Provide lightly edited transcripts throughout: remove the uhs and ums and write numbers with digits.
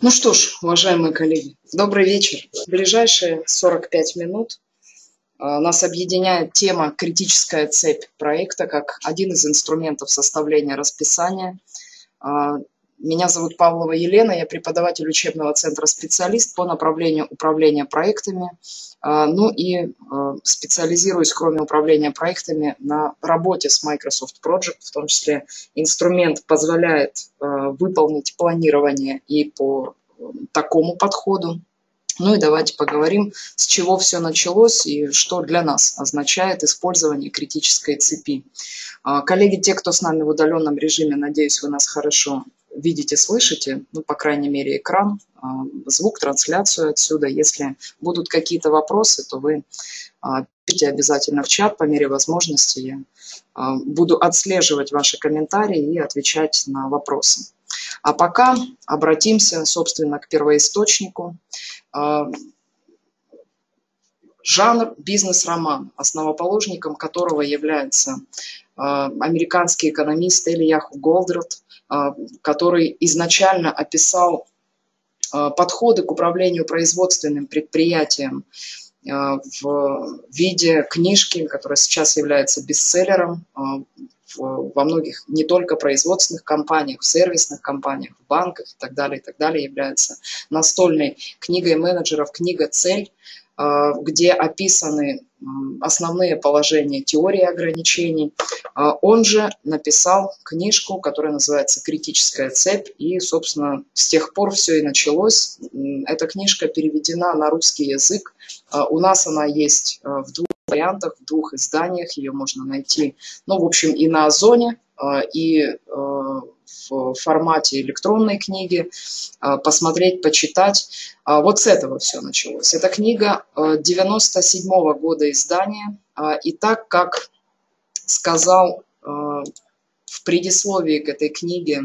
Ну что ж, уважаемые коллеги, добрый вечер. В ближайшие 45 минут нас объединяет тема «Критическая цепь проекта» как один из инструментов составления расписания. Меня зовут Павлова Елена, я преподаватель учебного центра «Специалист» по направлению управления проектами. Ну и специализируюсь, кроме управления проектами, на работе с Microsoft Project, в том числе инструмент позволяет выполнить планирование и по такому подходу. Ну и давайте поговорим, с чего все началось и что для нас означает использование критической цепи. Коллеги, те, кто с нами в удаленном режиме, надеюсь, вы нас хорошо видите, слышите, ну, по крайней мере, экран, звук, трансляцию отсюда. Если будут какие-то вопросы, то вы пишите обязательно в чат, по мере возможности я буду отслеживать ваши комментарии и отвечать на вопросы. А пока обратимся, собственно, к первоисточнику. Жанр бизнес-роман, основоположником которого является американский экономист Элияху Голдрат, который изначально описал подходы к управлению производственным предприятием в виде книжки, которая сейчас является бестселлером во многих не только производственных компаниях, в сервисных компаниях, в банках и так далее, является настольной книгой менеджеров, книга «Цель», где описаны основные положения теории ограничений. Он же написал книжку, которая называется «Критическая цепь», и, собственно, с тех пор все и началось. Эта книжка переведена на русский язык. У нас она есть в двух вариантах, в двух изданиях. Ее можно найти, ну, в общем, и на Озоне, и в формате электронной книги, посмотреть, почитать. Вот с этого все началось. Эта книга 97-го года издания. И так, как сказал в предисловии к этой книге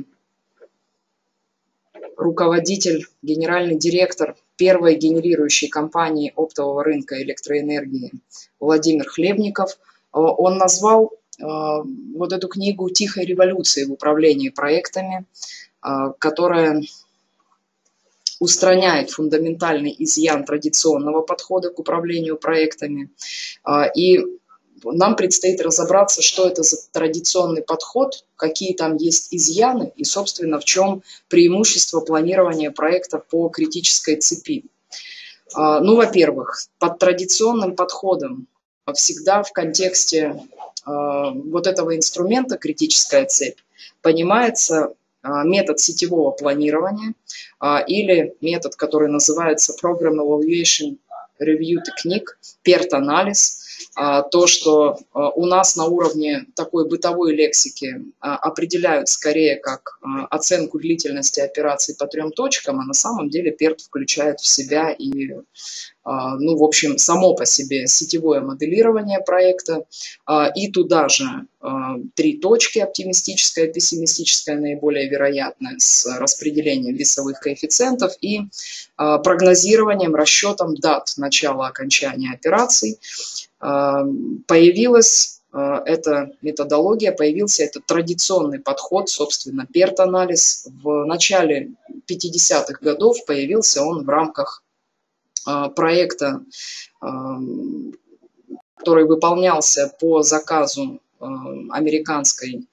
руководитель, генеральный директор первой генерирующей компании оптового рынка электроэнергии Владимир Хлебников, он назвал вот эту книгу «Тихой революцией в управлении проектами», которая устраняет фундаментальный изъян традиционного подхода к управлению проектами. И нам предстоит разобраться, что это за традиционный подход, какие там есть изъяны и, собственно, в чем преимущество планирования проекта по критической цепи. Ну, во-первых, под традиционным подходом всегда в контексте вот этого инструмента «критическая цепь» понимается метод сетевого планирования или метод, который называется Program Evaluation Review Technique, PERT-анализ. То, что у нас на уровне такой бытовой лексики определяют скорее как оценку длительности операций по 3 точкам, а на самом деле PERT включает в себя и, ну, в общем, само по себе сетевое моделирование проекта, и туда же 3 точки: оптимистическая, пессимистическая, наиболее вероятная, с распределением весовых коэффициентов и прогнозированием, расчетом дат начала окончания операций. Появилась эта методология, появился этот традиционный подход, собственно, PERT-анализ. В начале 50-х годов появился он в рамках проекта, который выполнялся по заказу американской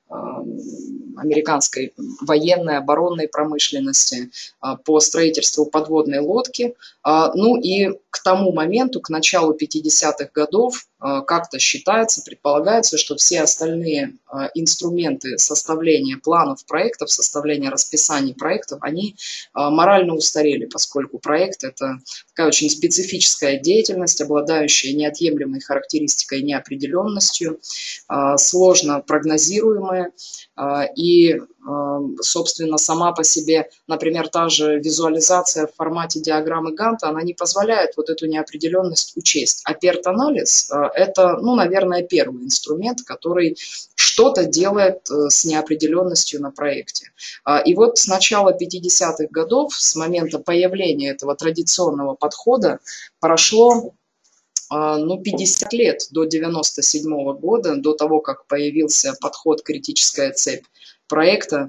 военной, оборонной промышленности по строительству подводной лодки. Ну и к тому моменту, к началу 50-х годов, как-то считается, предполагается, что все остальные инструменты составления планов проектов, составления расписаний проектов, они морально устарели, поскольку проект – это такая очень специфическая деятельность, обладающая неотъемлемой характеристикой неопределенностью, сложно прогнозируемая, и, собственно, сама по себе, например, та же визуализация в формате диаграммы Ганта, она не позволяет вот эту неопределенность учесть. А PERT-анализ – это, ну, наверное, первый инструмент, который что-то делает с неопределенностью на проекте. И вот с начала 50-х годов, с момента появления этого традиционного подхода, прошло 50 лет, до 97-го года, до того, как появился подход «Критическая цепь». проекта.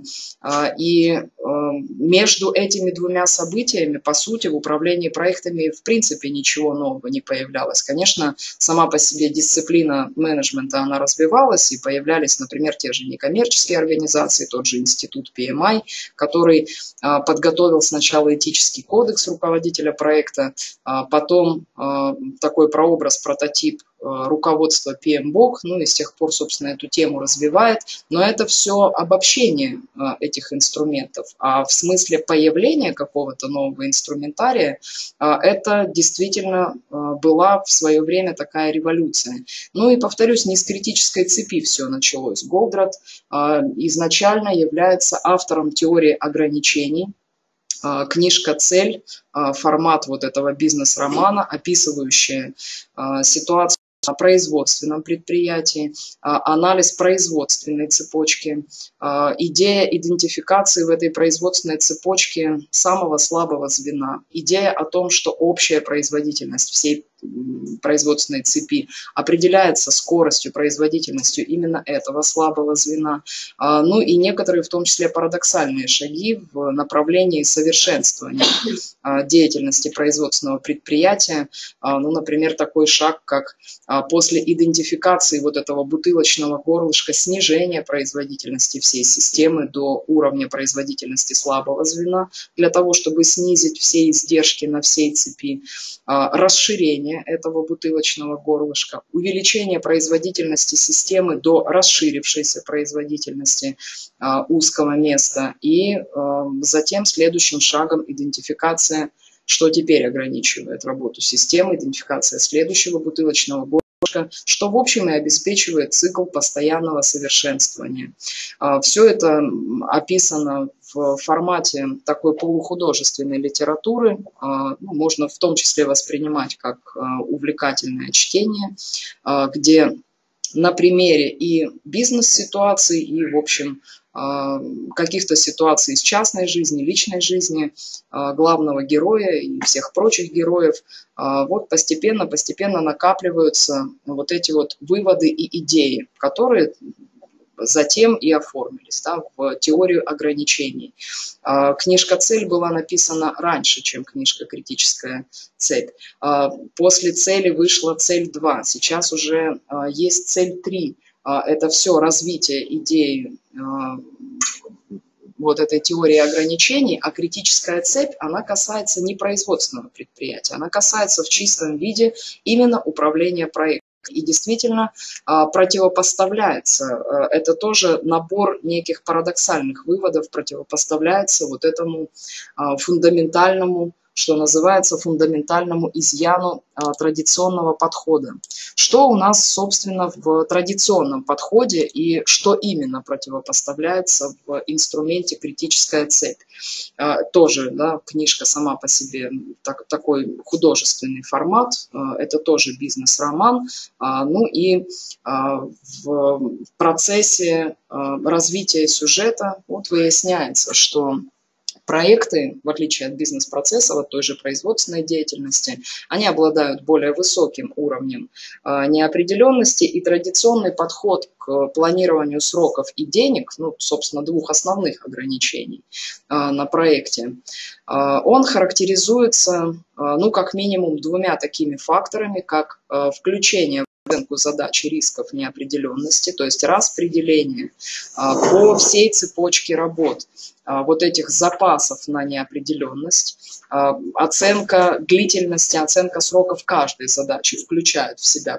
И между этими двумя событиями, по сути, в управлении проектами в принципе ничего нового не появлялось. Конечно, сама по себе дисциплина менеджмента, она развивалась, и появлялись, например, те же некоммерческие организации, тот же институт PMI, который подготовил сначала этический кодекс руководителя проекта, потом такой прообраз, прототип руководства PMBOK, ну и с тех пор, собственно, эту тему развивает, но это все обобщение этих инструментов, а в смысле появления какого-то нового инструментария это действительно была в свое время такая революция. Ну и, повторюсь, не с критической цепи все началось. Голдрат изначально является автором теории ограничений. Книжка «Цель», формат вот этого бизнес-романа, описывающая ситуацию на производственном предприятии, анализ производственной цепочки, идея идентификации в этой производственной цепочке самого слабого звена, идея о том, что общая производительность всей производственной цепи определяется скоростью, производительностью именно этого слабого звена. Ну и некоторые, в том числе парадоксальные шаги в направлении совершенствования деятельности производственного предприятия. Ну, например, такой шаг, как после идентификации вот этого бутылочного горлышка снижение производительности всей системы до уровня производительности слабого звена, для того, чтобы снизить все издержки на всей цепи, расширение этого бутылочного горлышка, увеличение производительности системы до расширившейся производительности узкого места, и затем следующим шагом идентификация, что теперь ограничивает работу системы, идентификация следующего бутылочного горлышка, что в общем и обеспечивает цикл постоянного совершенствования. Все это описано в формате такой полухудожественной литературы, можно в том числе воспринимать как увлекательное чтение, где на примере и бизнес-ситуаций, и, в общем, каких-то ситуаций из частной жизни, личной жизни главного героя и всех прочих героев, вот постепенно накапливаются вот эти вот выводы и идеи, которые затем и оформились, да, в теорию ограничений. Книжка «Цель» была написана раньше, чем книжка «Критическая цепь». После «Цели» вышла «Цель 2», сейчас уже есть «Цель 3». Это все развитие идеи вот этой теории ограничений, а критическая цепь, она касается не производственного предприятия, она касается в чистом виде именно управления проектом. И действительно противопоставляется, это тоже набор неких парадоксальных выводов, противопоставляется вот этому фундаментальному, что называется, фундаментальному изъяну традиционного подхода. Что у нас, собственно, в традиционном подходе и что именно противопоставляется в инструменте «Критическая цепь»? Тоже, да, книжка сама по себе такой художественный формат, это тоже бизнес-роман. Ну и в процессе развития сюжета вот выясняется, что проекты, в отличие от бизнес-процесса, от той же производственной деятельности, они обладают более высоким уровнем неопределенности, и традиционный подход к планированию сроков и денег, ну, собственно, двух основных ограничений на проекте, он характеризуется, ну, как минимум двумя такими факторами, как включение оценку задач и рисков неопределенности, то есть распределение по всей цепочке работ вот этих запасов на неопределенность, оценка длительности, оценка сроков каждой задачи включает в себя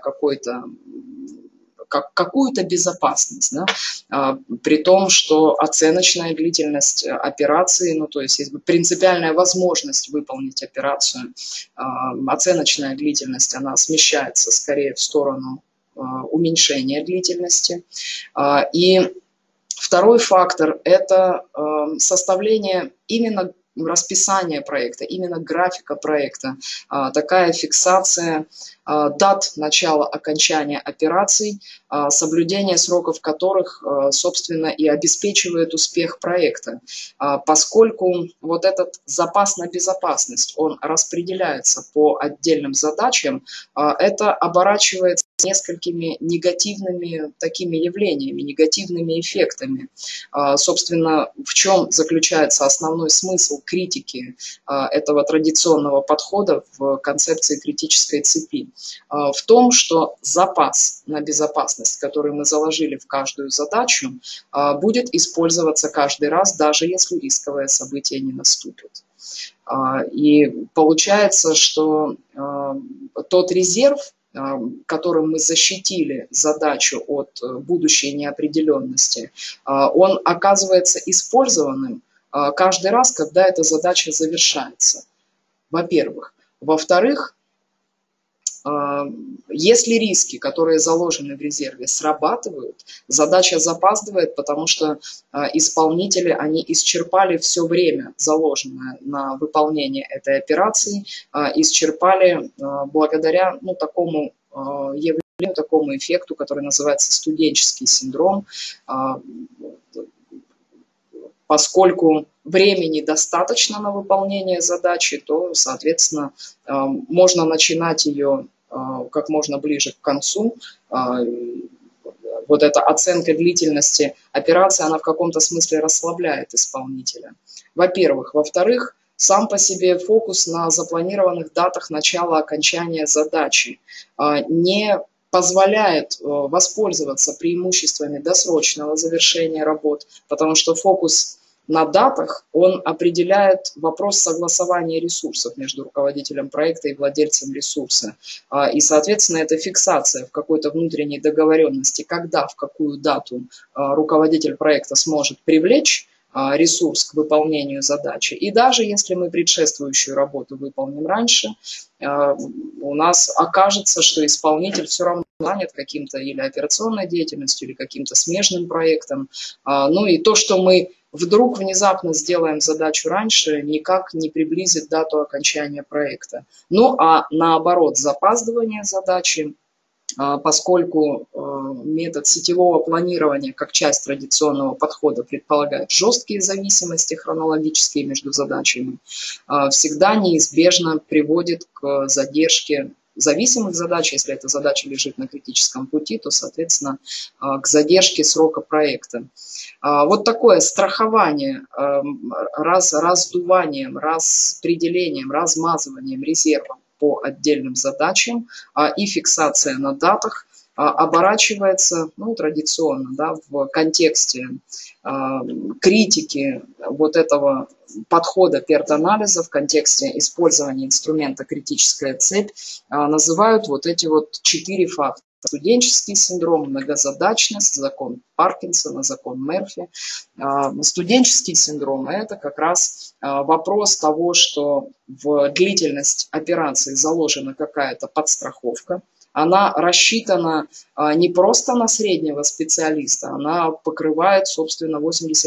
какую-то безопасность, да? При том, что оценочная длительность операции, ну то есть принципиальная возможность выполнить операцию, оценочная длительность, она смещается скорее в сторону уменьшения длительности. И второй фактор – это составление именно расписания проекта, именно графика проекта, такая фиксация дат начала окончания операций, соблюдение сроков которых, собственно, и обеспечивает успех проекта. Поскольку вот этот запас на безопасность, он распределяется по отдельным задачам, это оборачивается несколькими негативными такими явлениями, негативными эффектами. Собственно, в чем заключается основной смысл критики этого традиционного подхода в концепции критической цепи? В том, что запас на безопасность, который мы заложили в каждую задачу, будет использоваться каждый раз, даже если рисковое событие не наступит. И получается, что тот резерв, которым мы защитили задачу от будущей неопределенности, он оказывается использованным каждый раз, когда эта задача завершается, во-первых. Во-вторых, если риски, которые заложены в резерве, срабатывают, задача запаздывает, потому что исполнители, они исчерпали все время, заложенное на выполнение этой операции, исчерпали благодаря такому явлению, такому эффекту, который называется студенческий синдром, поскольку времени достаточно на выполнение задачи, то, соответственно, можно начинать ее как можно ближе к концу. Вот эта оценка длительности операции, она в каком-то смысле расслабляет исполнителя. Во-первых. Во-вторых, сам по себе фокус на запланированных датах начала окончания задачи не позволяет воспользоваться преимуществами досрочного завершения работ, потому что фокус на датах, он определяет вопрос согласования ресурсов между руководителем проекта и владельцем ресурса. И, соответственно, это фиксация в какой-то внутренней договоренности, когда, в какую дату руководитель проекта сможет привлечь ресурс к выполнению задачи. И даже если мы предшествующую работу выполним раньше, у нас окажется, что исполнитель все равно занят каким-то или операционной деятельностью, или каким-то смежным проектом. Ну и то, что мы вдруг внезапно сделаем задачу раньше, никак не приблизит дату окончания проекта. Ну а наоборот, запаздывание задачи, поскольку метод сетевого планирования как часть традиционного подхода предполагает жесткие зависимости хронологические между задачами, всегда неизбежно приводит к задержке зависимых задач. Если эта задача лежит на критическом пути, то, соответственно, к задержке срока проекта. Вот такое страхование раздуванием, распределением, размазыванием резерва по отдельным задачам и фиксация на датах оборачивается, традиционно, в контексте критики вот этого подхода PERT-анализа, в контексте использования инструмента критическая цепь, называют вот эти вот 4 фактора. Студенческий синдром, многозадачность, закон Паркинсона, закон Мерфи. Студенческий синдром – это как раз вопрос того, что в длительность операции заложена какая-то подстраховка. Она рассчитана не просто на среднего специалиста, она покрывает, собственно,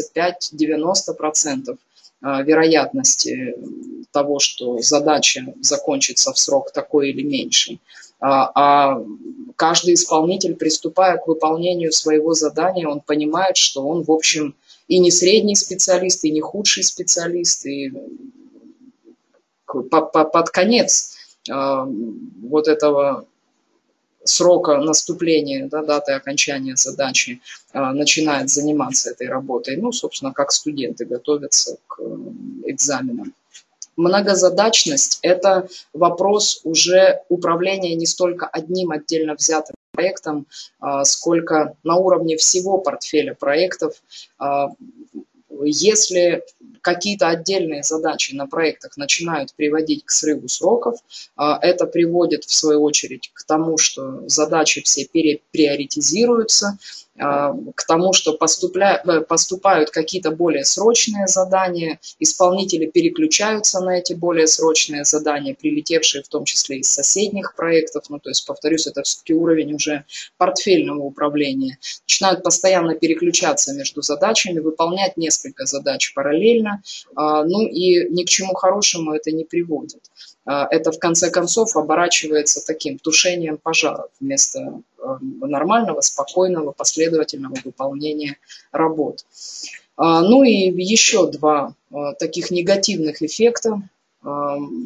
85-90% вероятности того, что задача закончится в срок такой или меньший. А каждый исполнитель, приступая к выполнению своего задания, он понимает, что он, в общем, и не средний специалист, и не худший специалист, и под конец вот этого срока наступления, даты окончания задачи, начинает заниматься этой работой. Собственно, как студенты готовятся к экзаменам. Многозадачность – это вопрос уже управления не столько одним отдельно взятым проектом, сколько на уровне всего портфеля проектов. Если какие-то отдельные задачи на проектах начинают приводить к срыву сроков, это приводит, в свою очередь, к тому, что задачи все переприоритизируются, к тому, что поступают какие-то более срочные задания, исполнители переключаются на эти более срочные задания, прилетевшие в том числе из соседних проектов. То есть, повторюсь, это все-таки уровень уже портфельного управления. Начинают постоянно переключаться между задачами, выполнять несколько задач параллельно, и ни к чему хорошему это не приводит. Это, в конце концов, оборачивается таким тушением пожаров вместо нормального, спокойного, последовательного выполнения работ. И еще 2 таких негативных эффекта,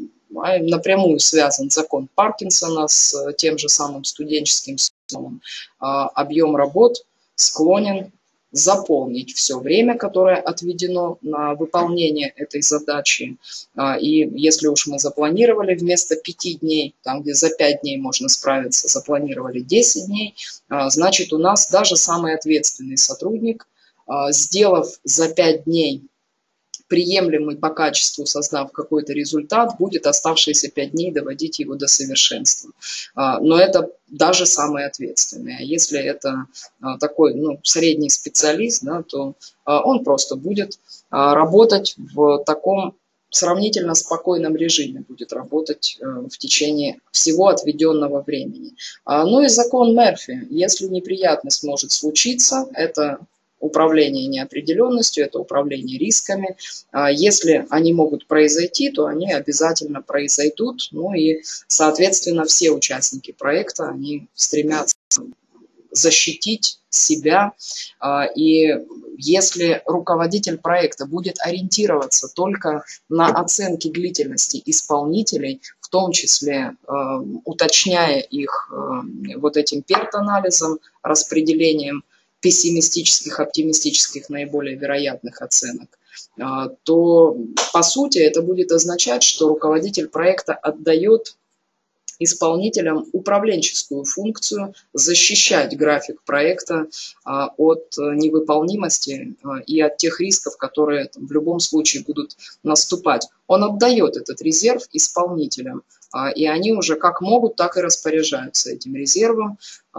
напрямую связан закон Паркинсона с тем же самым студенческим синдромом. Объем работ склонен заполнить все время, которое отведено на выполнение этой задачи. И если уж мы запланировали вместо 5 дней, там где за 5 дней можно справиться, запланировали 10 дней, значит у нас даже самый ответственный сотрудник, сделав за 5 дней приемлемый по качеству, создав какой-то результат, будет оставшиеся 5 дней доводить его до совершенства. Но это даже самые ответственные. А если это такой средний специалист, да, то он просто будет работать в таком сравнительно спокойном режиме, будет работать в течение всего отведенного времени. Ну и закон Мерфи. Если неприятность может случиться, это управление неопределенностью, это управление рисками. Если они могут произойти, то они обязательно произойдут. Ну и, соответственно, все участники проекта, они стремятся защитить себя. И если руководитель проекта будет ориентироваться только на оценки длительности исполнителей, в том числе уточняя их вот этим PERT-анализом, распределением пессимистических, оптимистических, наиболее вероятных оценок, то, по сути, это будет означать, что руководитель проекта отдает исполнителям управленческую функцию защищать график проекта от невыполнимости и от тех рисков, которые в любом случае будут наступать. Он отдает этот резерв исполнителям, и они уже как могут, так и распоряжаются этим резервом.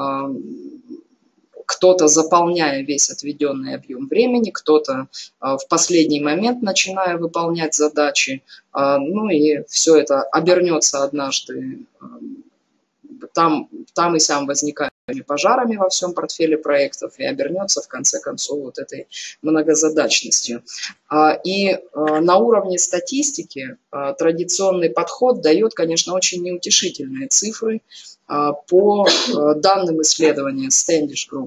Кто-то заполняя весь отведенный объем времени, кто-то в последний момент начиная выполнять задачи. Ну и все это обернется однажды там и сям возникают пожарами во всем портфеле проектов и обернется в конце концов вот этой многозадачностью. И на уровне статистики традиционный подход дает, конечно, очень неутешительные цифры. По данным исследования Standish Group,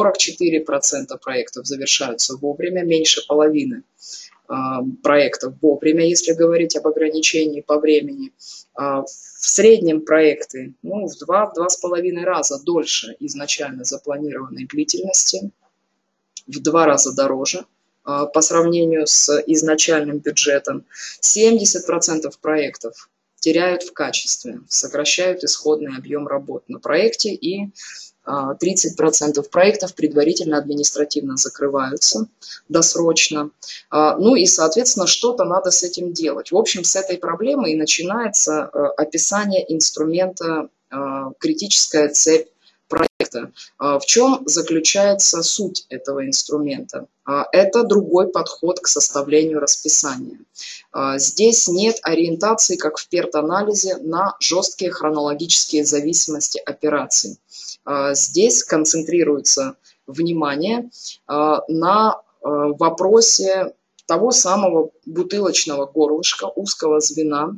44% проектов завершаются вовремя, меньше половины проектов вовремя, если говорить об ограничении по времени. В среднем проекты в 2-2,5 раза дольше изначально запланированной длительности, в 2 раза дороже по сравнению с изначальным бюджетом. 70% проектов теряют в качестве, сокращают исходный объем работ на проекте, и 30% проектов предварительно административно закрываются досрочно. Ну и, соответственно, что-то надо с этим делать. В общем, с этой проблемой и начинается описание инструмента «Критическая цепь проекта». В чем заключается суть этого инструмента? Это другой подход к составлению расписания. Здесь нет ориентации, как в PERT-анализе, на жесткие хронологические зависимости операций. Здесь концентрируется внимание на вопросе того самого бутылочного горлышка, узкого звена.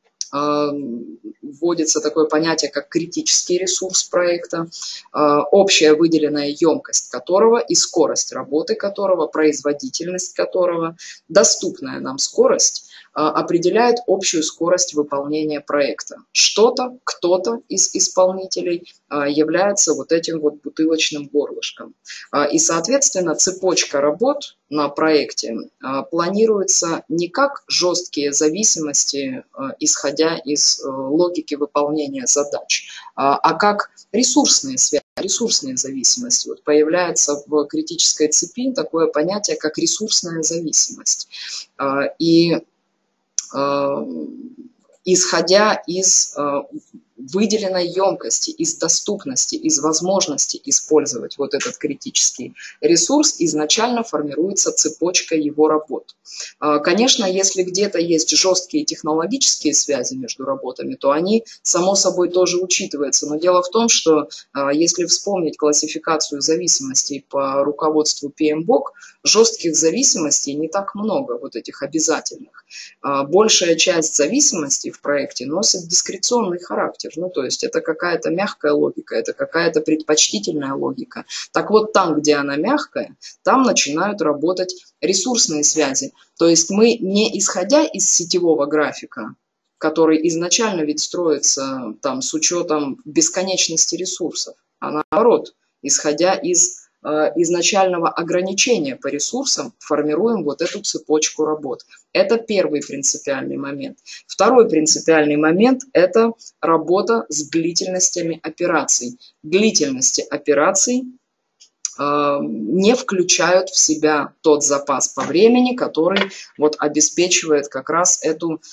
Вводится такое понятие, как критический ресурс проекта, общая выделенная емкость которого и скорость работы которого, производительность которого, доступная нам скорость определяет общую скорость выполнения проекта. Что-то, кто-то из исполнителей является вот этим вот бутылочным горлышком. И, соответственно, цепочка работ на проекте планируется не как жесткие зависимости, исходя из логики выполнения задач, а как ресурсные связи, ресурсные зависимости. Вот появляется в критической цепи такое понятие, как ресурсная зависимость. И исходя из выделенной емкости, из доступности, из возможности использовать вот этот критический ресурс, изначально формируется цепочка его работ. Конечно, если где-то есть жесткие технологические связи между работами, то они, само собой, тоже учитываются. Но дело в том, что если вспомнить классификацию зависимостей по руководству PMBOK, жестких зависимостей не так много, вот этих обязательных. Большая часть зависимостей в проекте носит дискреционный характер. Ну, то есть это какая-то мягкая логика, это какая-то предпочтительная логика. Так вот, там, где она мягкая, там начинают работать ресурсные связи. То есть мы, не исходя из сетевого графика, который изначально ведь строится там с учетом бесконечности ресурсов, а наоборот, исходя из изначального ограничения по ресурсам, формируем вот эту цепочку работ. Это первый принципиальный момент. Второй принципиальный момент – это работа с длительностями операций. Длительности операций не включают в себя тот запас по времени, который вот обеспечивает как раз эту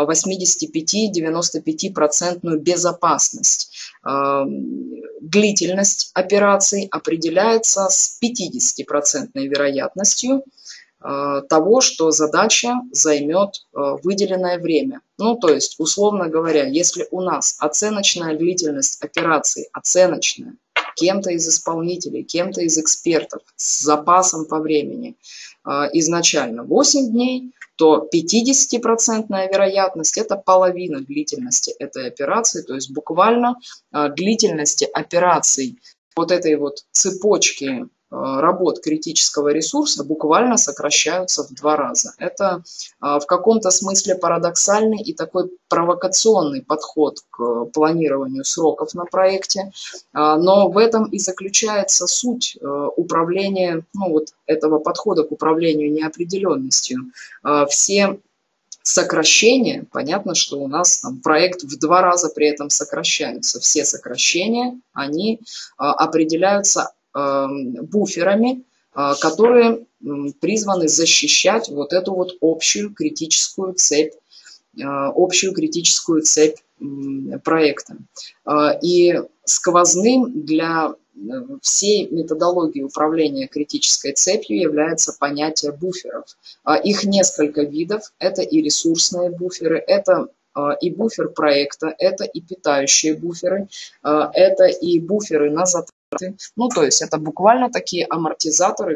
85-95% безопасность. Длительность операций определяется с 50% вероятностью того, что задача займет выделенное время. Ну, то есть, условно говоря, если у нас оценочная длительность операций, оценочная, кем-то из исполнителей, кем-то из экспертов с запасом по времени изначально 8 дней, то 50% вероятность – это половина длительности этой операции, то есть буквально длительности операций вот этой вот цепочки работ критического ресурса буквально сокращаются в 2 раза. Это в каком-то смысле парадоксальный и такой провокационный подход к планированию сроков на проекте, но в этом и заключается суть управления, ну, вот этого подхода к управлению неопределенностью. Все сокращения, понятно, что у нас там проект в 2 раза при этом сокращается. Все сокращения, они определяются буферами, которые призваны защищать вот эту вот общую критическую цепь проекта. И сквозным для всей методологии управления критической цепью является понятие буферов. Их несколько видов. Это и ресурсные буферы, это и буфер проекта, это и питающие буферы, это и буферы на затраты. Ну, то есть это буквально такие амортизаторы,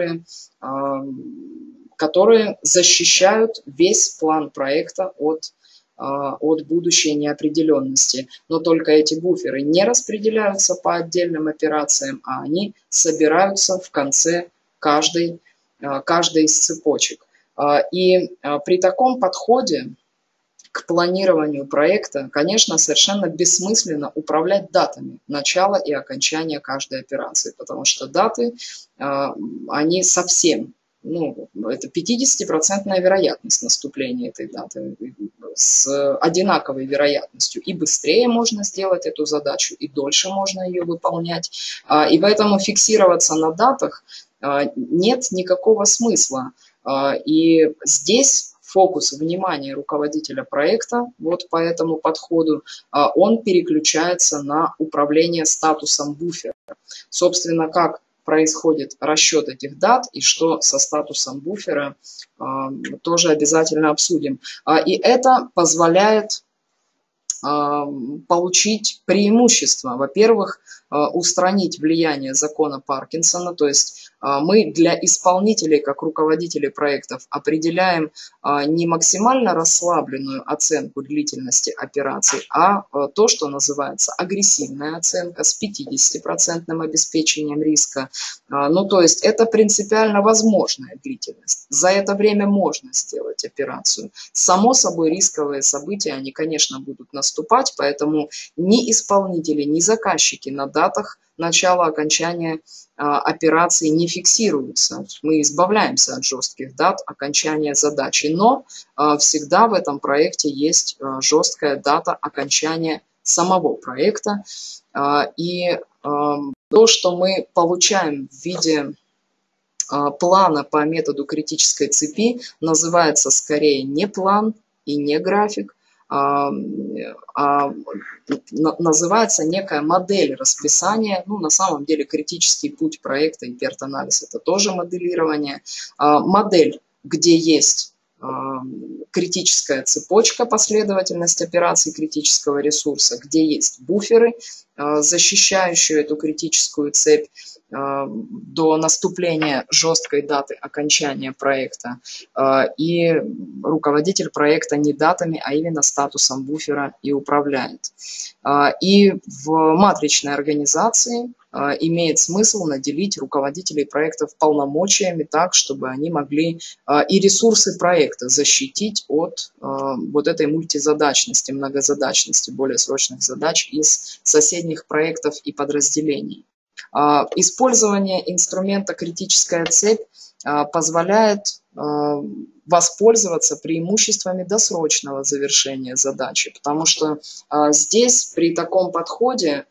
которые защищают весь план проекта от будущей неопределенности. Но только эти буферы не распределяются по отдельным операциям, а они собираются в конце каждой из цепочек. И при таком подходе к планированию проекта, конечно, совершенно бессмысленно управлять датами начала и окончания каждой операции, потому что даты, они совсем, ну, это 50% вероятность наступления этой даты с одинаковой вероятностью. И быстрее можно сделать эту задачу, и дольше можно ее выполнять. И поэтому фиксироваться на датах нет никакого смысла. И здесь фокус внимания руководителя проекта вот по этому подходу, он переключается на управление статусом буфера. Собственно, как происходит расчет этих дат и что со статусом буфера, тоже обязательно обсудим. И это позволяет получить преимущество. Во-первых, устранить влияние закона Паркинсона, то есть мы для исполнителей, как руководителей проектов, определяем не максимально расслабленную оценку длительности операций, а то, что называется агрессивная оценка с 50% обеспечением риска. Ну, то есть это принципиально возможная длительность. За это время можно сделать операцию. Само собой, рисковые события, они, конечно, будут наступать, поэтому ни исполнители, ни заказчики на датах начала окончания операции не фиксируются. Мы избавляемся от жестких дат окончания задачи, но всегда в этом проекте есть жесткая дата окончания самого проекта. И то, что мы получаем в виде плана по методу критической цепи, называется скорее не план и не график, называется некая модель расписания. Ну, на самом деле критический путь проекта и PERT-анализ – это тоже моделирование. Модель, где есть критическая цепочка, последовательность операций критического ресурса, где есть буферы, защищающие эту критическую цепь, до наступления жесткой даты окончания проекта, и руководитель проекта не датами, а именно статусом буфера и управляет. И в матричной организации имеет смысл наделить руководителей проектов полномочиями так, чтобы они могли и ресурсы проекта защитить от вот этой мультизадачности, многозадачности, более срочных задач из соседних проектов и подразделений. Использование инструмента «критическая цепь» позволяет воспользоваться преимуществами досрочного завершения задачи, потому что здесь при таком подходе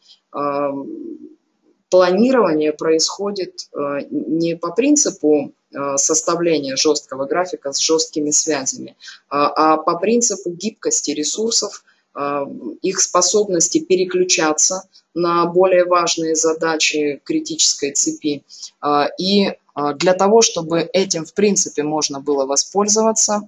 планирование происходит не по принципу составления жесткого графика с жесткими связями, а по принципу гибкости ресурсов, их способности переключаться на более важные задачи критической цепи. И для того, чтобы этим, в принципе, можно было воспользоваться,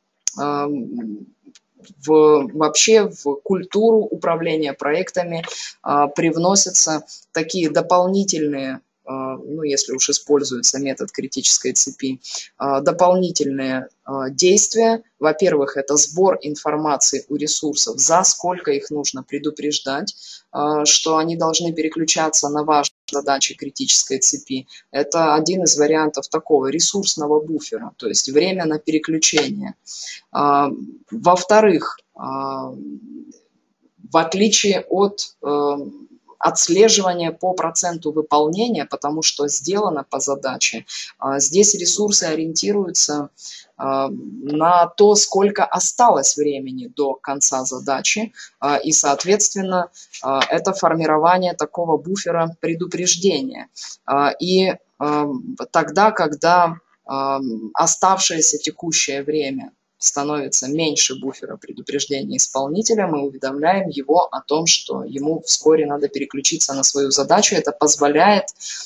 вообще в культуру управления проектами привносятся такие дополнительные, ну, если уж используется метод критической цепи, дополнительные действия. Во-первых, это сбор информации у ресурсов, за сколько их нужно предупреждать, что они должны переключаться на важные задачи критической цепи. Это один из вариантов такого ресурсного буфера, то есть время на переключение. Во-вторых, в отличие от отслеживания по проценту выполнения, потому что сделано по задаче, здесь ресурсы ориентируются на то, сколько осталось времени до конца задачи, и, соответственно, это формирование такого буфера предупреждения. И тогда, когда оставшееся текущее время становится меньше буфера предупреждения исполнителя, мы уведомляем его о том, что ему вскоре надо переключиться на свою задачу. Это позволяет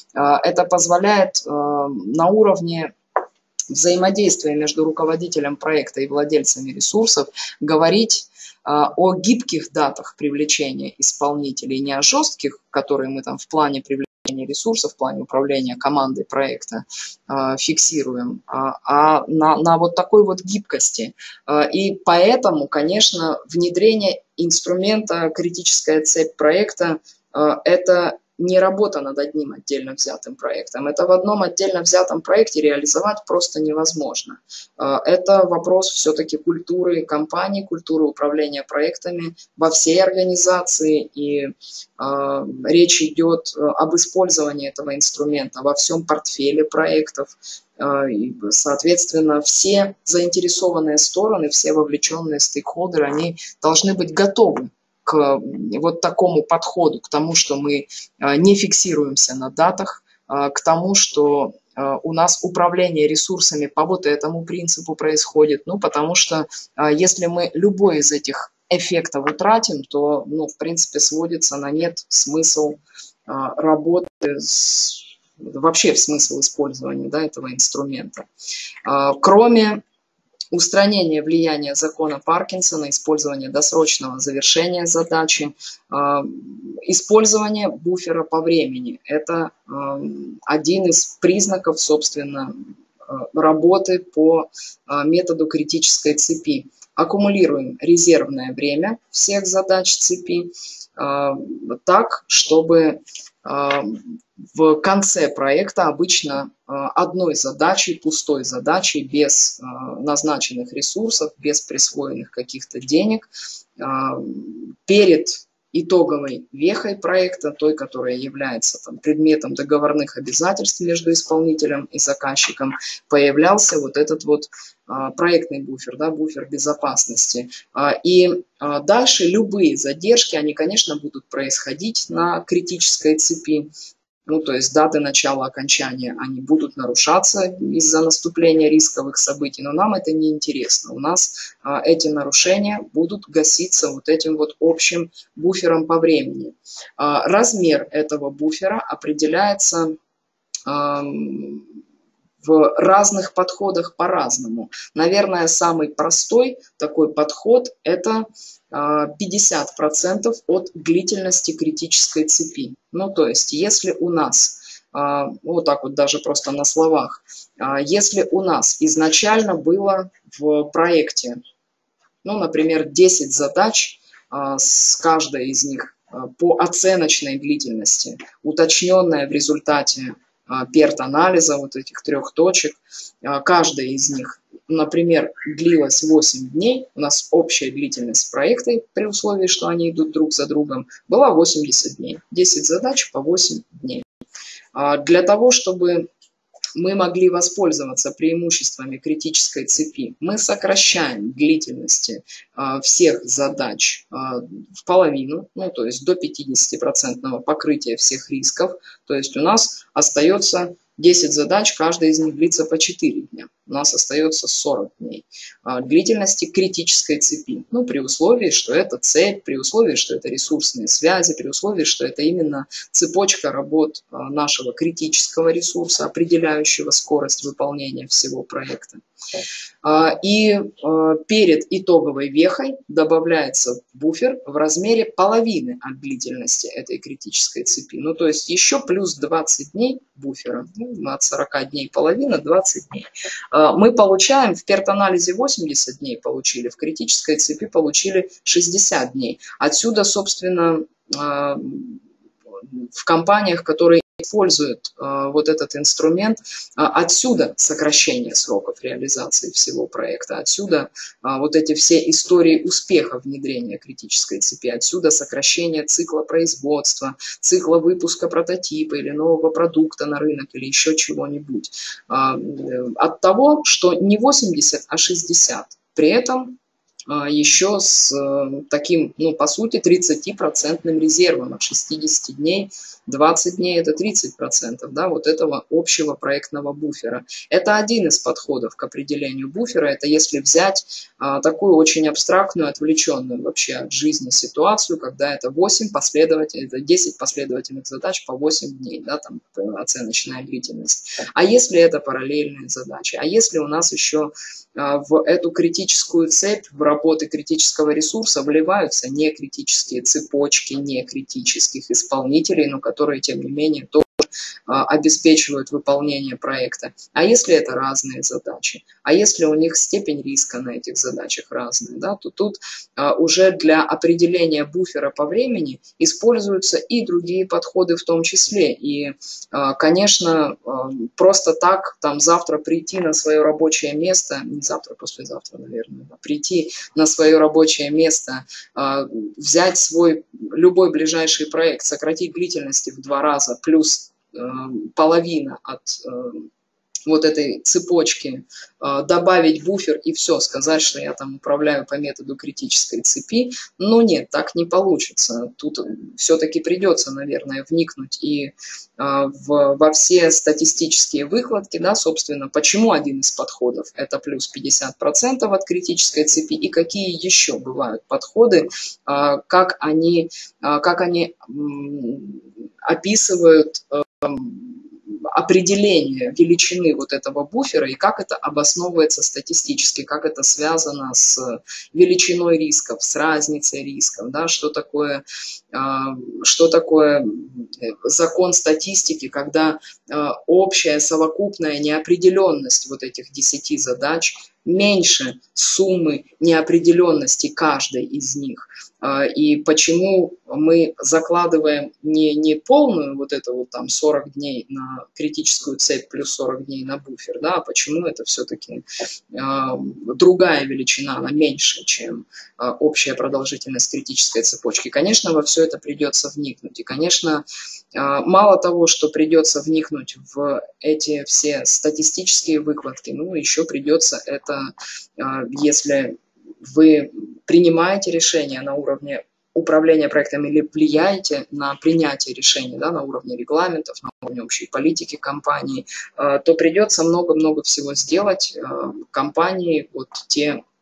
на уровне взаимодействия между руководителем проекта и владельцами ресурсов говорить о гибких датах привлечения исполнителей, не о жестких, которые мы там в плане привлечения ресурсов, в плане управления командой проекта фиксируем, а на вот такой вот гибкости. И поэтому, конечно, внедрение инструмента критическая цепь проекта это не работа над одним отдельно взятым проектом. Это в одном отдельно взятом проекте реализовать просто невозможно. Это вопрос все-таки культуры компании, культуры управления проектами во всей организации. И речь идет об использовании этого инструмента во всем портфеле проектов. И, соответственно, все заинтересованные стороны, все вовлеченные стейкхолдеры, они должны быть готовы к вот такому подходу, к тому, что мы не фиксируемся на датах, к тому, что у нас управление ресурсами по вот этому принципу происходит. Ну, потому что если мы любой из этих эффектов утратим, то, ну, в принципе, сводится на нет смысл работы, вообще в смысл использования, да, этого инструмента. Кроме устранение влияния закона Паркинсона, использование досрочного завершения задачи, использование буфера по времени. Это один из признаков, собственно, работы по методу критической цепи. Аккумулируем резервное время всех задач цепи так, чтобы в конце проекта обычно одной задачей, пустой задачей, без назначенных ресурсов, без присвоенных каких-то денег, перед итоговой вехой проекта, той, которая является там предметом договорных обязательств между исполнителем и заказчиком, появлялся вот этот вот проектный буфер, да, буфер безопасности. И дальше любые задержки, они, конечно, будут происходить на критической цепи. Ну, то есть даты начала окончания, они будут нарушаться из-за наступления рисковых событий, но нам это не интересно. У нас эти нарушения будут гаситься вот этим вот общим буфером по времени. Размер этого буфера определяется в разных подходах по-разному. Наверное, самый простой такой подход – это 50% от длительности критической цепи. Ну, то есть, если у нас вот так вот даже просто на словах. Если у нас изначально было в проекте, ну, например, 10 задач, с каждой из них по оценочной длительности, уточненная в результате PERT-анализа вот этих 3 точек, каждая из них, например, длилась 8 дней, у нас общая длительность проекта, при условии, что они идут друг за другом, была 80 дней. 10 задач по 8 дней. Для того, чтобы мы могли воспользоваться преимуществами критической цепи, мы сокращаем длительности всех задач в половину, ну, то есть до 50% покрытия всех рисков. То есть у нас остается 10 задач, каждая из них длится по 4 дня. У нас остается 40 дней длительности критической цепи. Ну, при условии, что это цепь, при условии, что это ресурсные связи, при условии, что это именно цепочка работ нашего критического ресурса, определяющего скорость выполнения всего проекта. И перед итоговой вехой добавляется буфер в размере половины от длительности этой критической цепи. Ну, то есть еще плюс 20 дней буфера. Ну, от 40 дней половина, 20 дней. Мы получаем, в PERT-анализе 80 дней получили, в критической цепи получили 60 дней. Отсюда, собственно, в компаниях, которые используют вот этот инструмент, отсюда сокращение сроков реализации всего проекта, отсюда вот эти все истории успеха внедрения критической цепи, отсюда сокращение цикла производства, цикла выпуска прототипа или нового продукта на рынок или еще чего-нибудь. От того, что не 80, а 60. При этом еще с таким, ну, по сути, 30% резервом от 60 дней, 20 дней это 30%, да, вот этого общего проектного буфера. Это один из подходов к определению буфера, это если взять такую очень абстрактную, отвлеченную вообще от жизни ситуацию, когда это 8 последовательных, это 10 последовательных задач по 8 дней, да, там оценочная длительность. А если это параллельные задачи, а если у нас еще в эту критическую цепь, в работы критического ресурса вливаются некритические цепочки некритических исполнителей, но которые, тем не менее, тоже обеспечивают выполнение проекта. А если это разные задачи? А если у них степень риска на этих задачах разная, да, то тут уже для определения буфера по времени используются и другие подходы в том числе. И, конечно, просто так там завтра прийти на свое рабочее место, не завтра, послезавтра, наверное, прийти на свое рабочее место, взять свой любой ближайший проект, сократить длительности в 2 раза, плюс половина от вот этой цепочки, добавить буфер и все, сказать, что я там управляю по методу критической цепи, но нет, так не получится. Тут все-таки придется, наверное, вникнуть и во все статистические выкладки, да, собственно, почему один из подходов это плюс 50% от критической цепи и какие еще бывают подходы, как они описывают определение величины вот этого буфера и как это обосновывается статистически, как это связано с величиной рисков, с разницей рисков, да, что такое закон статистики, когда общая совокупная неопределенность вот этих 10 задач меньше суммы неопределенности каждой из них. И почему мы закладываем не полную вот эту вот там 40 дней на критическую цепь плюс 40 дней на буфер, да, а почему это все-таки другая величина, она меньше, чем общая продолжительность критической цепочки. Конечно, во все это придется вникнуть. И, конечно, мало того, что придется вникнуть в эти все статистические выкладки, ну, еще придется это, если вы принимаете решения на уровне управления проектом или влияете на принятие решений, да, на уровне регламентов, на уровне общей политики компании, то придется много-много всего сделать. Компании, вот те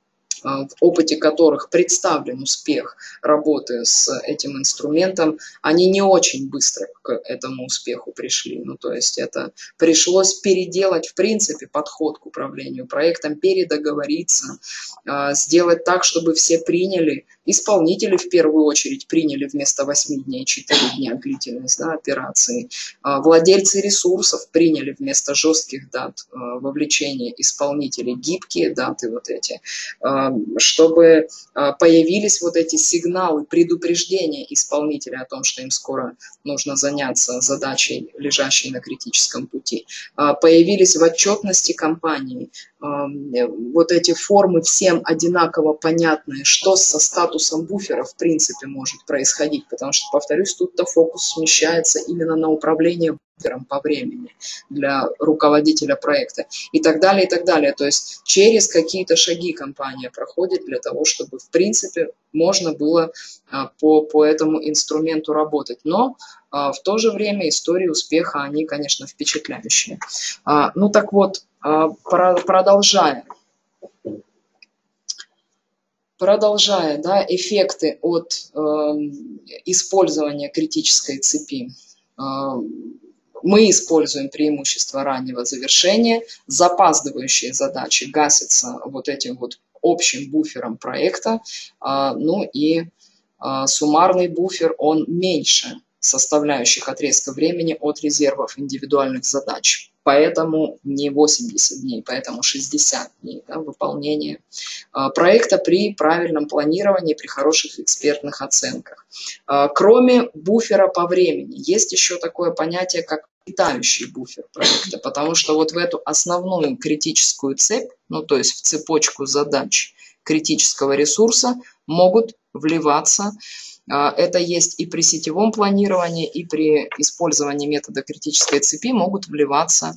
в опыте которых представлен успех работы с этим инструментом, они не очень быстро к этому успеху пришли. Ну, то есть это пришлось переделать, в принципе, подход к управлению проектом, передоговориться, сделать так, чтобы все приняли, исполнители в первую очередь приняли вместо 8 дней 4 дня длительность, да, операции, владельцы ресурсов приняли вместо жестких дат вовлечения исполнителей гибкие даты вот эти, чтобы появились вот эти сигналы предупреждения исполнителя о том, что им скоро нужно заняться задачей, лежащей на критическом пути. Появились в отчетности компании вот эти формы всем одинаково понятные, что со статусом буфера в принципе может происходить, потому что, повторюсь, тут-то фокус смещается именно на управление буфером по времени для руководителя проекта и так далее, и так далее. То есть через какие-то шаги компания проходит для того, чтобы в принципе можно было по этому инструменту работать. Но в то же время истории успеха, они, конечно, впечатляющие. Ну так вот, продолжая, да, эффекты от использования критической цепи. Мы используем преимущество раннего завершения, запаздывающие задачи гасятся вот этим вот общим буфером проекта, ну и суммарный буфер, он меньше составляющих отрезка времени от резервов индивидуальных задач. Поэтому не 80 дней, поэтому 60 дней, да, выполнения проекта при правильном планировании, при хороших экспертных оценках. Кроме буфера по времени, есть еще такое понятие, как питающий буфер проекта, потому что вот в эту основную критическую цепь, ну то есть в цепочку задач критического ресурса могут вливаться. Это есть и при сетевом планировании, и при использовании метода критической цепи могут вливаться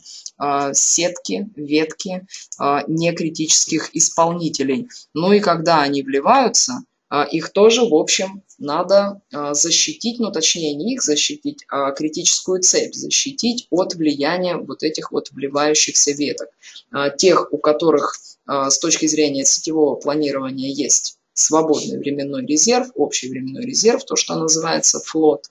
сетки, ветки некритических исполнителей. Ну и когда они вливаются, их тоже, в общем, надо защитить, ну точнее не их защитить, а критическую цепь защитить от влияния вот этих вот вливающихся веток. Тех, у которых с точки зрения сетевого планирования есть свободный временной резерв, общий временной резерв, то, что называется флот,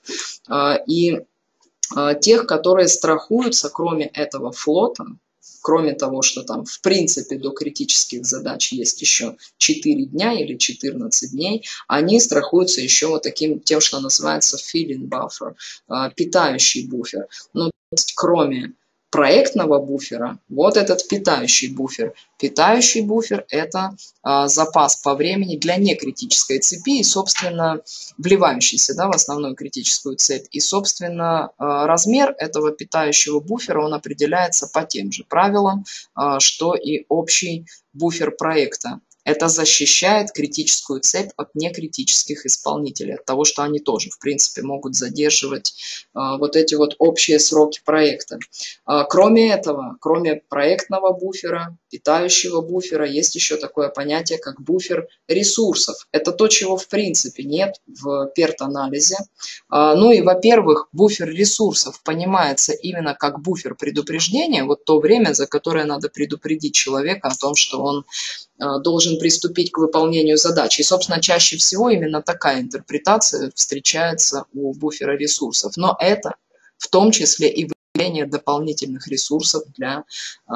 и тех, которые страхуются, кроме этого флота, кроме того, что там в принципе до критических задач есть еще 4 дня или 14 дней, они страхуются еще вот таким, тем, что называется filling buffer, питающий буфер. Ну, кроме проектного буфера, вот этот питающий буфер. Питающий буфер – это запас по времени для некритической цепи и, собственно, вливающийся, да, в основную критическую цепь. И, собственно, размер этого питающего буфера, он определяется по тем же правилам, что и общий буфер проекта. Это защищает критическую цепь от некритических исполнителей, от того, что они тоже, в принципе, могут задерживать вот эти вот общие сроки проекта. Кроме этого, кроме проектного буфера, питающего буфера, есть еще такое понятие, как буфер ресурсов. Это то, чего, в принципе, нет в PERT-анализе. Ну и, во-первых, буфер ресурсов понимается именно как буфер предупреждения, вот то время, за которое надо предупредить человека о том, что он должен приступить к выполнению задачи. И, собственно, чаще всего именно такая интерпретация встречается у буфера ресурсов. Но это в том числе и выявление дополнительных ресурсов для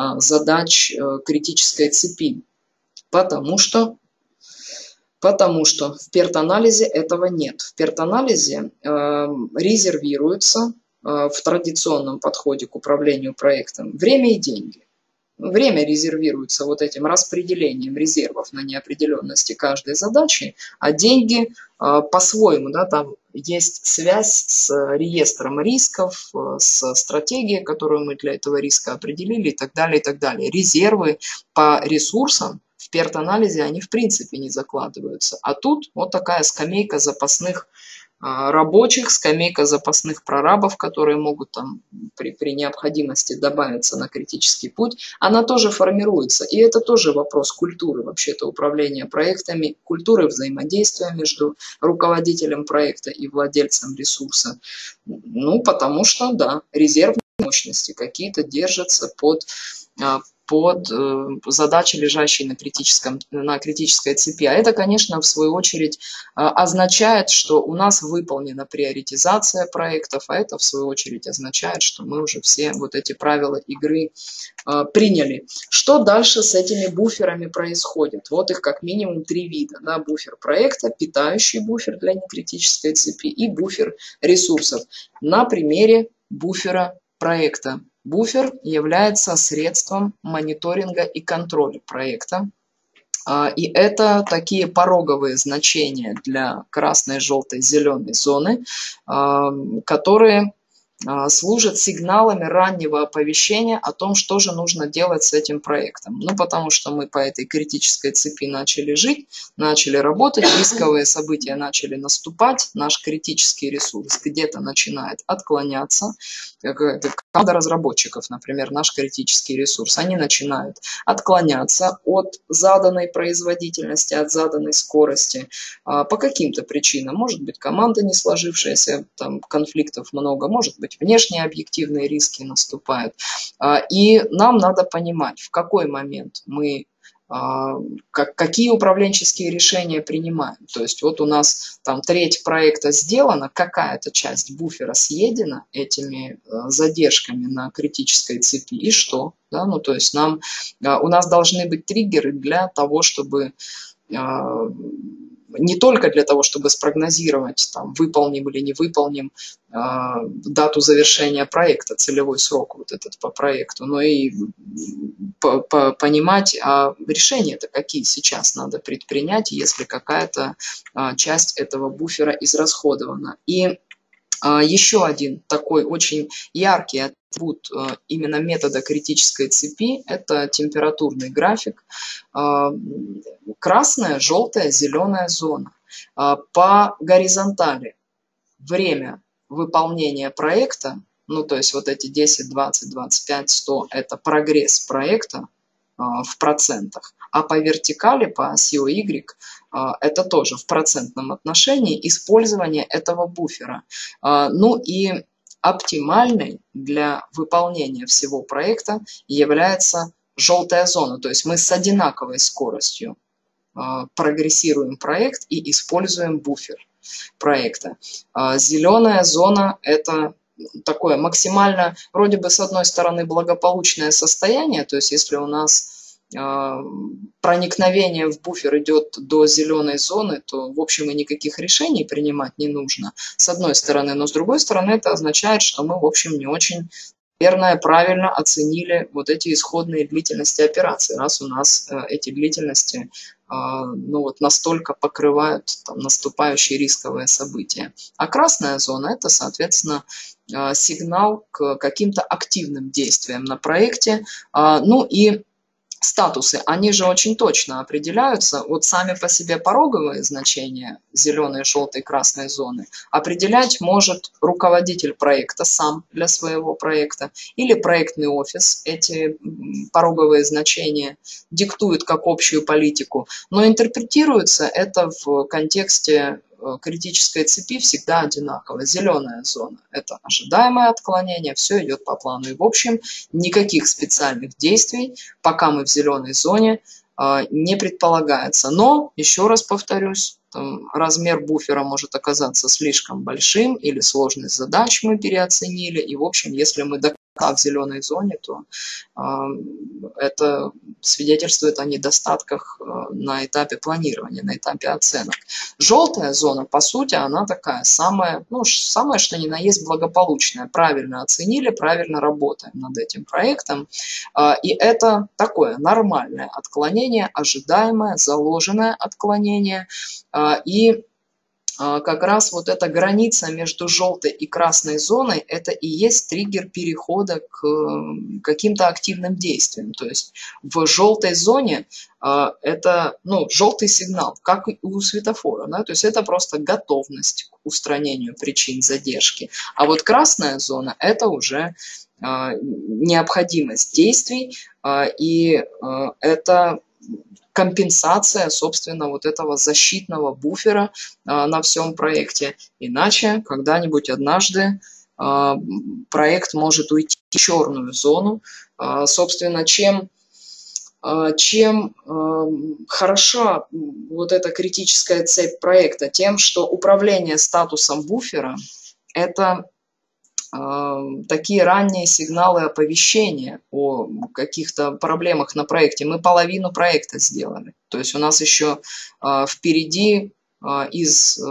задач критической цепи. Потому что в PERT-анализе этого нет. В PERT-анализе резервируется в традиционном подходе к управлению проектом время и деньги. Время резервируется вот этим распределением резервов на неопределенности каждой задачи, а деньги по-своему, да, там есть связь с реестром рисков, с стратегией, которую мы для этого риска определили и так далее, и так далее. Резервы по ресурсам в PERT-анализе, они в принципе не закладываются. А тут вот такая скамейка запасных рабочих, скамейка запасных прорабов, которые могут там при необходимости добавиться на критический путь, она тоже формируется. И это тоже вопрос культуры вообще-то управления проектами, культуры взаимодействия между руководителем проекта и владельцем ресурса. Ну, потому что, да, резерв мощности какие-то держатся под задачи, лежащие на критической цепи. А это, конечно, в свою очередь означает, что у нас выполнена приоритизация проектов, а это, в свою очередь, означает, что мы уже все вот эти правила игры приняли. Что дальше с этими буферами происходит? Вот их как минимум 3 вида. Да? Буфер проекта, питающий буфер для некритической цепи и буфер ресурсов. На примере буфера проекта. Буфер является средством мониторинга и контроля проекта. И это такие пороговые значения для красной, желтой, зеленой зоны, которые служат сигналами раннего оповещения о том, что же нужно делать с этим проектом. Ну, потому что мы по этой критической цепи начали жить, начали работать, рисковые события начали наступать, наш критический ресурс где-то начинает отклоняться. Команда разработчиков, например, наш критический ресурс, они начинают отклоняться от заданной производительности, от заданной скорости по каким-то причинам. Может быть, команда не сложившаяся, там конфликтов много, может быть, внешние объективные риски наступают. И нам надо понимать, в какой момент мы какие управленческие решения принимаем. То есть вот у нас там треть проекта сделана, какая-то часть буфера съедена этими задержками на критической цепи, и что? Да? Ну, то есть у нас должны быть триггеры для того, чтобы не только для того, чтобы спрогнозировать, там, выполним или не выполним дату завершения проекта, целевой срок вот этот по проекту, но и понимать, решения-то какие сейчас надо предпринять, если какая-то часть этого буфера израсходована. И еще один такой очень яркий атрибут именно метода критической цепи – это температурный график. Красная, желтая, зеленая зона. По горизонтали время выполнения проекта, ну то есть вот эти 10, 20, 25, 100 – это прогресс проекта в процентах. А по вертикали, по оси Y, это тоже в процентном отношении использование этого буфера. Ну и оптимальной для выполнения всего проекта является желтая зона. То есть мы с одинаковой скоростью прогрессируем проект и используем буфер проекта. Зеленая зона – это такое максимально, вроде бы, с одной стороны, благополучное состояние, то есть если у нас проникновение в буфер идет до зеленой зоны, то, в общем, и никаких решений принимать не нужно, с одной стороны, но с другой стороны это означает, что мы, в общем, не очень, наверное, правильно оценили вот эти исходные длительности операции, раз у нас эти длительности ну вот настолько покрывают там наступающие рисковые события. А красная зона – это, соответственно, сигнал к каким-то активным действиям на проекте. Ну и статусы, они же очень точно определяются. Вот сами по себе пороговые значения зеленой, желтой, красной зоны определять может руководитель проекта сам для своего проекта или проектный офис. Эти пороговые значения диктуют как общую политику, но интерпретируется это в контексте критической цепи всегда одинаково. Зеленая зона – это ожидаемое отклонение, все идет по плану. И, в общем, никаких специальных действий, пока мы в зеленой зоне, не предполагается. Но, еще раз повторюсь, размер буфера может оказаться слишком большим или сложность задач мы переоценили. И, в общем, если мы в зеленой зоне, то это свидетельствует о недостатках на этапе планирования, на этапе оценок. Желтая зона, по сути, она такая самая, ну, самое что ни на есть благополучная. Правильно оценили, правильно работаем над этим проектом. И это такое нормальное отклонение, ожидаемое, заложенное отклонение. И как раз вот эта граница между желтой и красной зоной, это и есть триггер перехода к каким-то активным действиям. То есть в желтой зоне это, ну, желтый сигнал, как и у светофора, да? То есть это просто готовность к устранению причин задержки. А вот красная зона – это уже необходимость действий, и это компенсация, собственно, вот этого защитного буфера на всем проекте. Иначе когда-нибудь однажды проект может уйти в черную зону. Собственно, чем хороша вот эта критическая цепь проекта? Тем, что управление статусом буфера – это такие ранние сигналы оповещения о каких-то проблемах на проекте. Мы половину проекта сделали. То есть у нас еще впереди из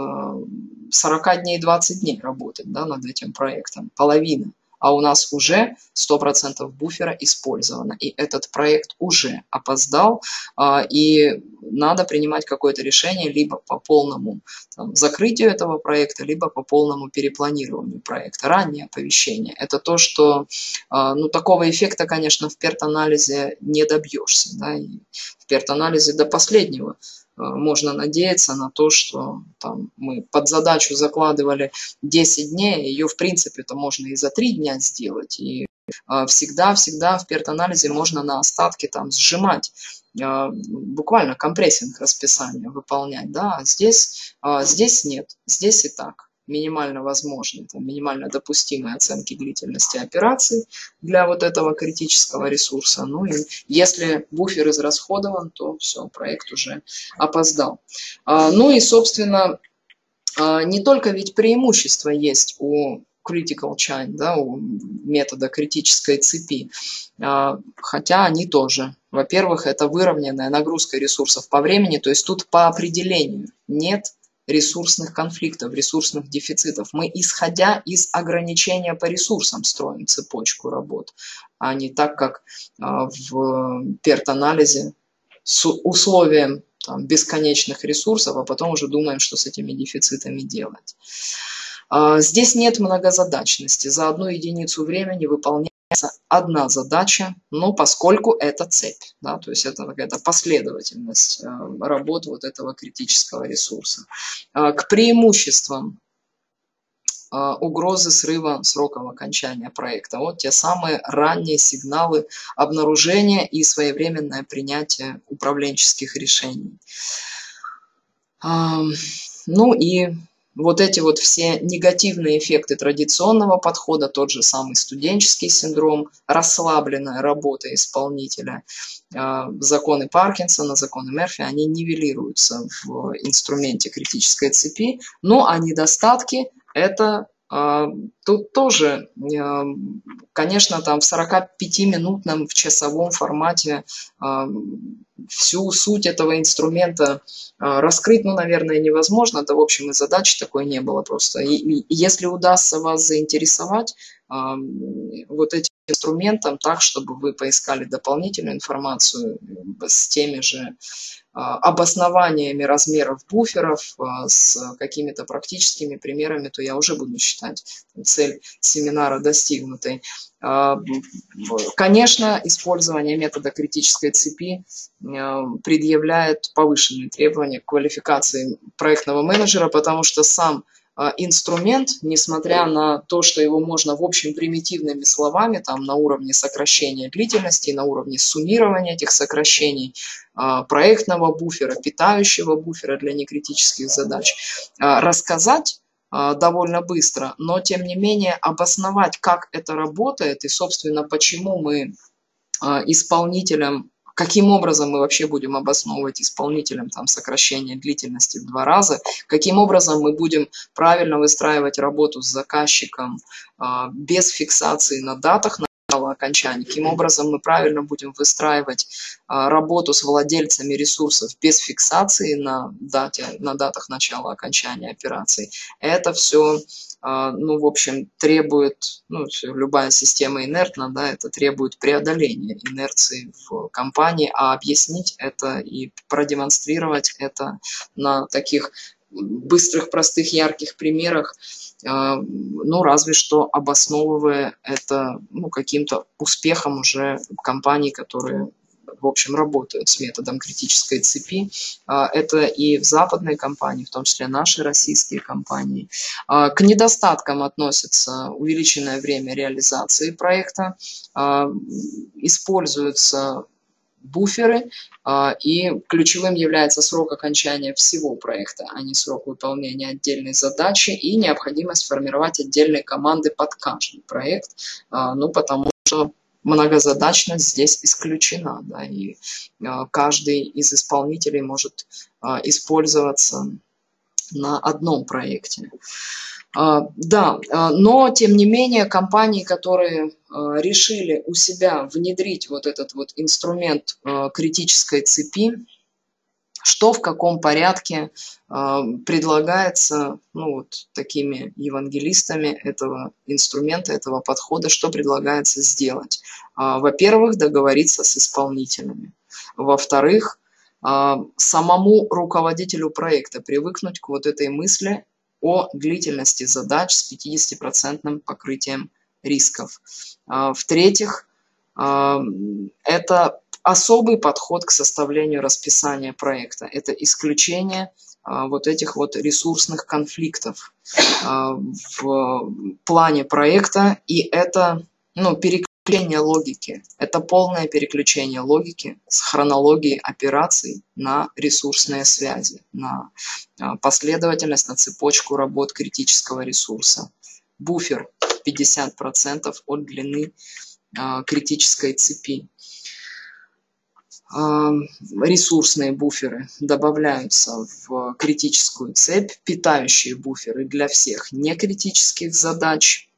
40 дней 20 дней работать, да, над этим проектом. Половина. А у нас уже 100% буфера использовано. И этот проект уже опоздал, и надо принимать какое-то решение либо по полному закрытию этого проекта, либо по полному перепланированию проекта. Раннее оповещение – это то, что такого эффекта, конечно, в PERT-анализе не добьешься. Да, и в PERT-анализе до последнего можно надеяться на то, что там мы под задачу закладывали 10 дней, ее в принципе-то можно и за 3 дня сделать. И всегда в PERT-анализе можно на остатки там сжимать, буквально компрессинг расписания выполнять. Да? Здесь нет, здесь и так. Минимально возможные, минимально допустимые оценки длительности операций для вот этого критического ресурса. Ну и если буфер израсходован, то все, проект уже опоздал. Ну и, собственно, не только ведь преимущество есть у critical chain, да, у метода критической цепи, хотя они тоже. Во-первых, это выровненная нагрузка ресурсов по времени, то есть тут по определению нет ресурсных конфликтов, ресурсных дефицитов. Мы, исходя из ограничения по ресурсам, строим цепочку работ, а не так, как в PERT-анализе с условием бесконечных ресурсов, а потом уже думаем, что с этими дефицитами делать. Здесь нет многозадачности. За одну единицу времени выполняется одна задача, но поскольку это цепь, да, то есть это какая-то последовательность работы вот этого критического ресурса. К преимуществам угрозы срыва сроков окончания проекта. Вот те самые ранние сигналы обнаружения и своевременное принятие управленческих решений. Ну и вот эти вот все негативные эффекты традиционного подхода, тот же самый студенческий синдром, расслабленная работа исполнителя, законы Паркинсона, законы Мерфи, они нивелируются в инструменте критической цепи. Ну а недостатки – это тут тоже, конечно, там в 45-минутном, в часовом формате всю суть этого инструмента раскрыть, наверное, невозможно. Да, в общем, и задачи такой не было просто. И если удастся вас заинтересовать вот этим инструментом так, чтобы вы поискали дополнительную информацию с теми же обоснованиями размеров буферов, с какими-то практическими примерами, то я уже буду считать цель семинара достигнутой. Конечно, использование метода критической цепи предъявляет повышенные требования к квалификации проектного менеджера, потому что сам инструмент, несмотря на то, что его можно в общем примитивными словами, там на уровне сокращения длительности, на уровне суммирования этих сокращений, проектного буфера, питающего буфера для некритических задач, рассказать довольно быстро, но тем не менее обосновать, как это работает и, собственно, почему мы исполнителям, каким образом мы вообще будем обосновывать исполнителям сокращение длительности в 2 раза, каким образом мы будем правильно выстраивать работу с заказчиком без фиксации на датах начала окончания, каким образом мы правильно будем выстраивать работу с владельцами ресурсов без фиксации на датах начала окончания операций. Это все, в общем, требует, любая система инертна, да, это требует преодоления инерции в компании, а объяснить это и продемонстрировать это на таких быстрых, простых, ярких примерах, разве что обосновывая это каким-то успехом уже компаний, которые в общем работают с методом критической цепи. Это и в западной компании, в том числе наши российские компании. К недостаткам относится увеличенное время реализации проекта, используются буферы, и ключевым является срок окончания всего проекта, а не срок выполнения отдельной задачи, и необходимость формировать отдельные команды под каждый проект, ну, потому что многозадачность здесь исключена, да, и каждый из исполнителей может использоваться на одном проекте. Да, но тем не менее компании, которые решили у себя внедрить вот этот вот инструмент критической цепи, что в каком порядке предлагается, ну, вот такими евангелистами этого инструмента, этого подхода, что предлагается сделать. Во-первых, договориться с исполнителями. Во-вторых, самому руководителю проекта привыкнуть к вот этой мысли о длительности задач с 50% покрытием рисков. В-третьих, это особый подход к составлению расписания проекта. Это исключение вот этих вот ресурсных конфликтов в плане проекта, и это, ну, переключение логики. Это полное переключение логики с хронологии операций на ресурсные связи, на последовательность, на цепочку работ критического ресурса. Буфер 50% от длины критической цепи. Ресурсные буферы добавляются в критическую цепь, питающие буферы для всех некритических задач.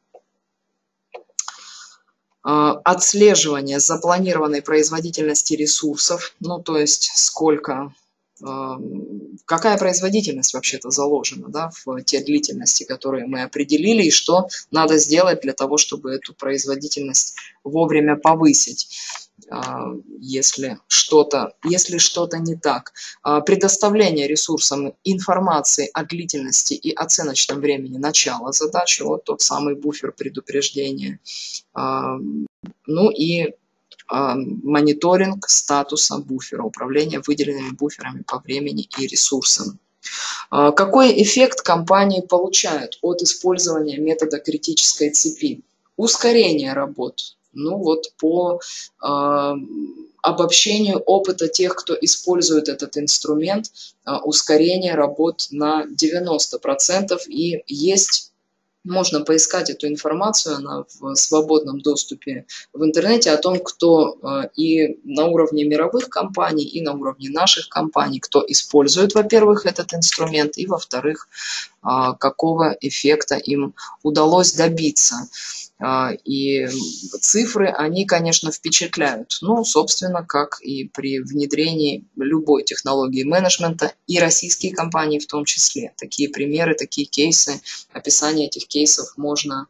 Отслеживание запланированной производительности ресурсов, ну, то есть сколько, какая производительность вообще-то заложена, да, в те длительности, которые мы определили, и что надо сделать для того, чтобы эту производительность вовремя повысить, если что-то не так. Предоставление ресурсам информации о длительности и оценочном времени начала задачи, вот тот самый буфер предупреждения. Ну и мониторинг статуса буфера, управление выделенными буферами по времени и ресурсам. Какой эффект компании получают от использования метода критической цепи? Ускорение работ. Ну вот по обобщению опыта тех, кто использует этот инструмент, ускорение работ на 90%, и есть, можно поискать эту информацию, она в свободном доступе в интернете, о том, кто и на уровне мировых компаний, и на уровне наших компаний, кто использует, во-первых, этот инструмент, и, во-вторых, какого эффекта им удалось добиться. И цифры, они, конечно, впечатляют. Ну, собственно, как и при внедрении любой технологии менеджмента, и российские компании в том числе. Такие примеры, такие кейсы, описание этих кейсов можно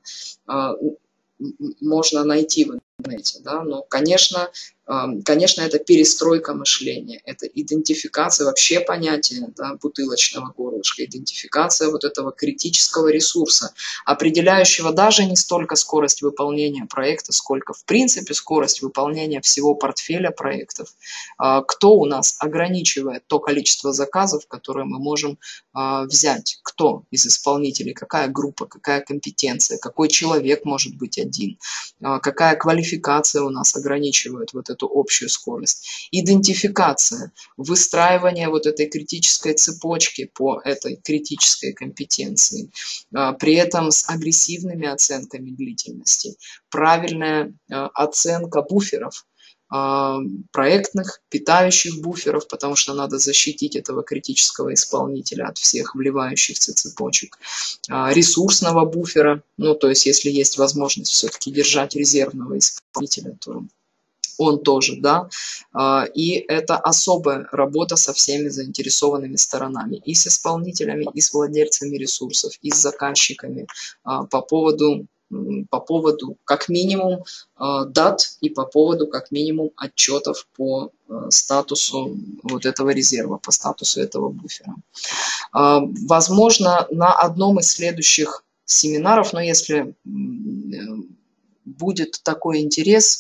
найти в интернете. Да? Но, конечно, это перестройка мышления, это идентификация вообще понятия, да, бутылочного горлышка, идентификация вот этого критического ресурса, определяющего даже не столько скорость выполнения проекта, сколько в принципе скорость выполнения всего портфеля проектов. Кто у нас ограничивает то количество заказов, которые мы можем взять? Кто из исполнителей? Какая группа? Какая компетенция? Какой человек может быть один? Какая квалификация у нас ограничивает вот эту общую скорость? Идентификация, выстраивание вот этой критической цепочки по этой критической компетенции, при этом с агрессивными оценками длительности, правильная оценка буферов, проектных, питающих буферов, потому что надо защитить этого критического исполнителя от всех вливающихся цепочек, ресурсного буфера, ну то есть если есть возможность все-таки держать резервного исполнителя, то он тоже, да, и это особая работа со всеми заинтересованными сторонами, и с исполнителями, и с владельцами ресурсов, и с заказчиками по поводу как минимум дат и по поводу как минимум отчетов по статусу вот этого резерва, по статусу этого буфера. Возможно, на одном из следующих семинаров, но если будет такой интерес,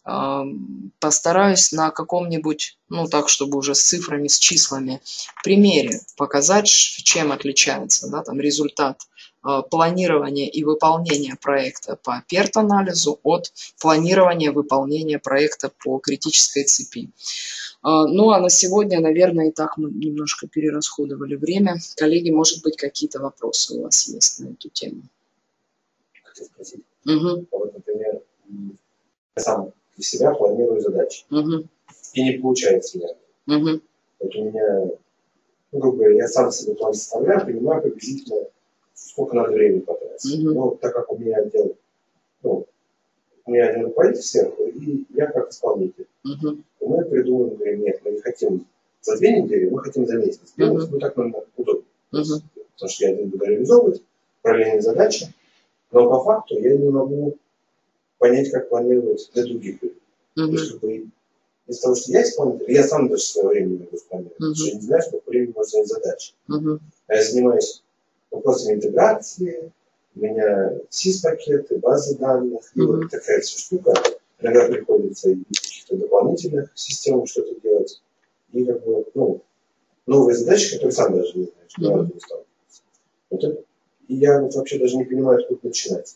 постараюсь на каком-нибудь, ну так, чтобы уже с цифрами, с числами, примере показать, чем отличается, да, там, результат планирования и выполнения проекта по PERT-анализу от планирования выполнения проекта по критической цепи. Ну а на сегодня, наверное, и так мы немножко перерасходовали время. Коллеги, может быть, какие-то вопросы у вас есть на эту тему? Хотел спросить. Угу. Вот, например, я сам для себя планирую задачи. Угу. И не получается у меня. Угу. Вот у меня, ну, грубо говоря, я сам себе план составляю, понимаю приблизительно, сколько надо времени потратить. Угу. Но так как у меня отдел, ну, у меня один руководитель сверху, и я как исполнитель. Угу. И мы придумаем, говорим, нет, мы не хотим за 2 недели, мы хотим за месяц сделать, ну так нам удобно. Потому что я один буду реализовывать параллельные задачи, но по факту я не могу понять, как планировать для других людей. То есть, из-за того, что я исполнитель, я сам даже свое время не могу спланировать, потому что я не знаю, сколько времени можно занять задачи. А я занимаюсь вопросами интеграции, у меня SIS-пакеты, базы данных, и вот такая вся штука. Иногда приходится и в каких-то дополнительных системах что-то делать. И как бы, ну, новые задачи, которые сам даже не знаешь, что надо сталкиваться. Вот это, и я вот вообще даже не понимаю, откуда начинать.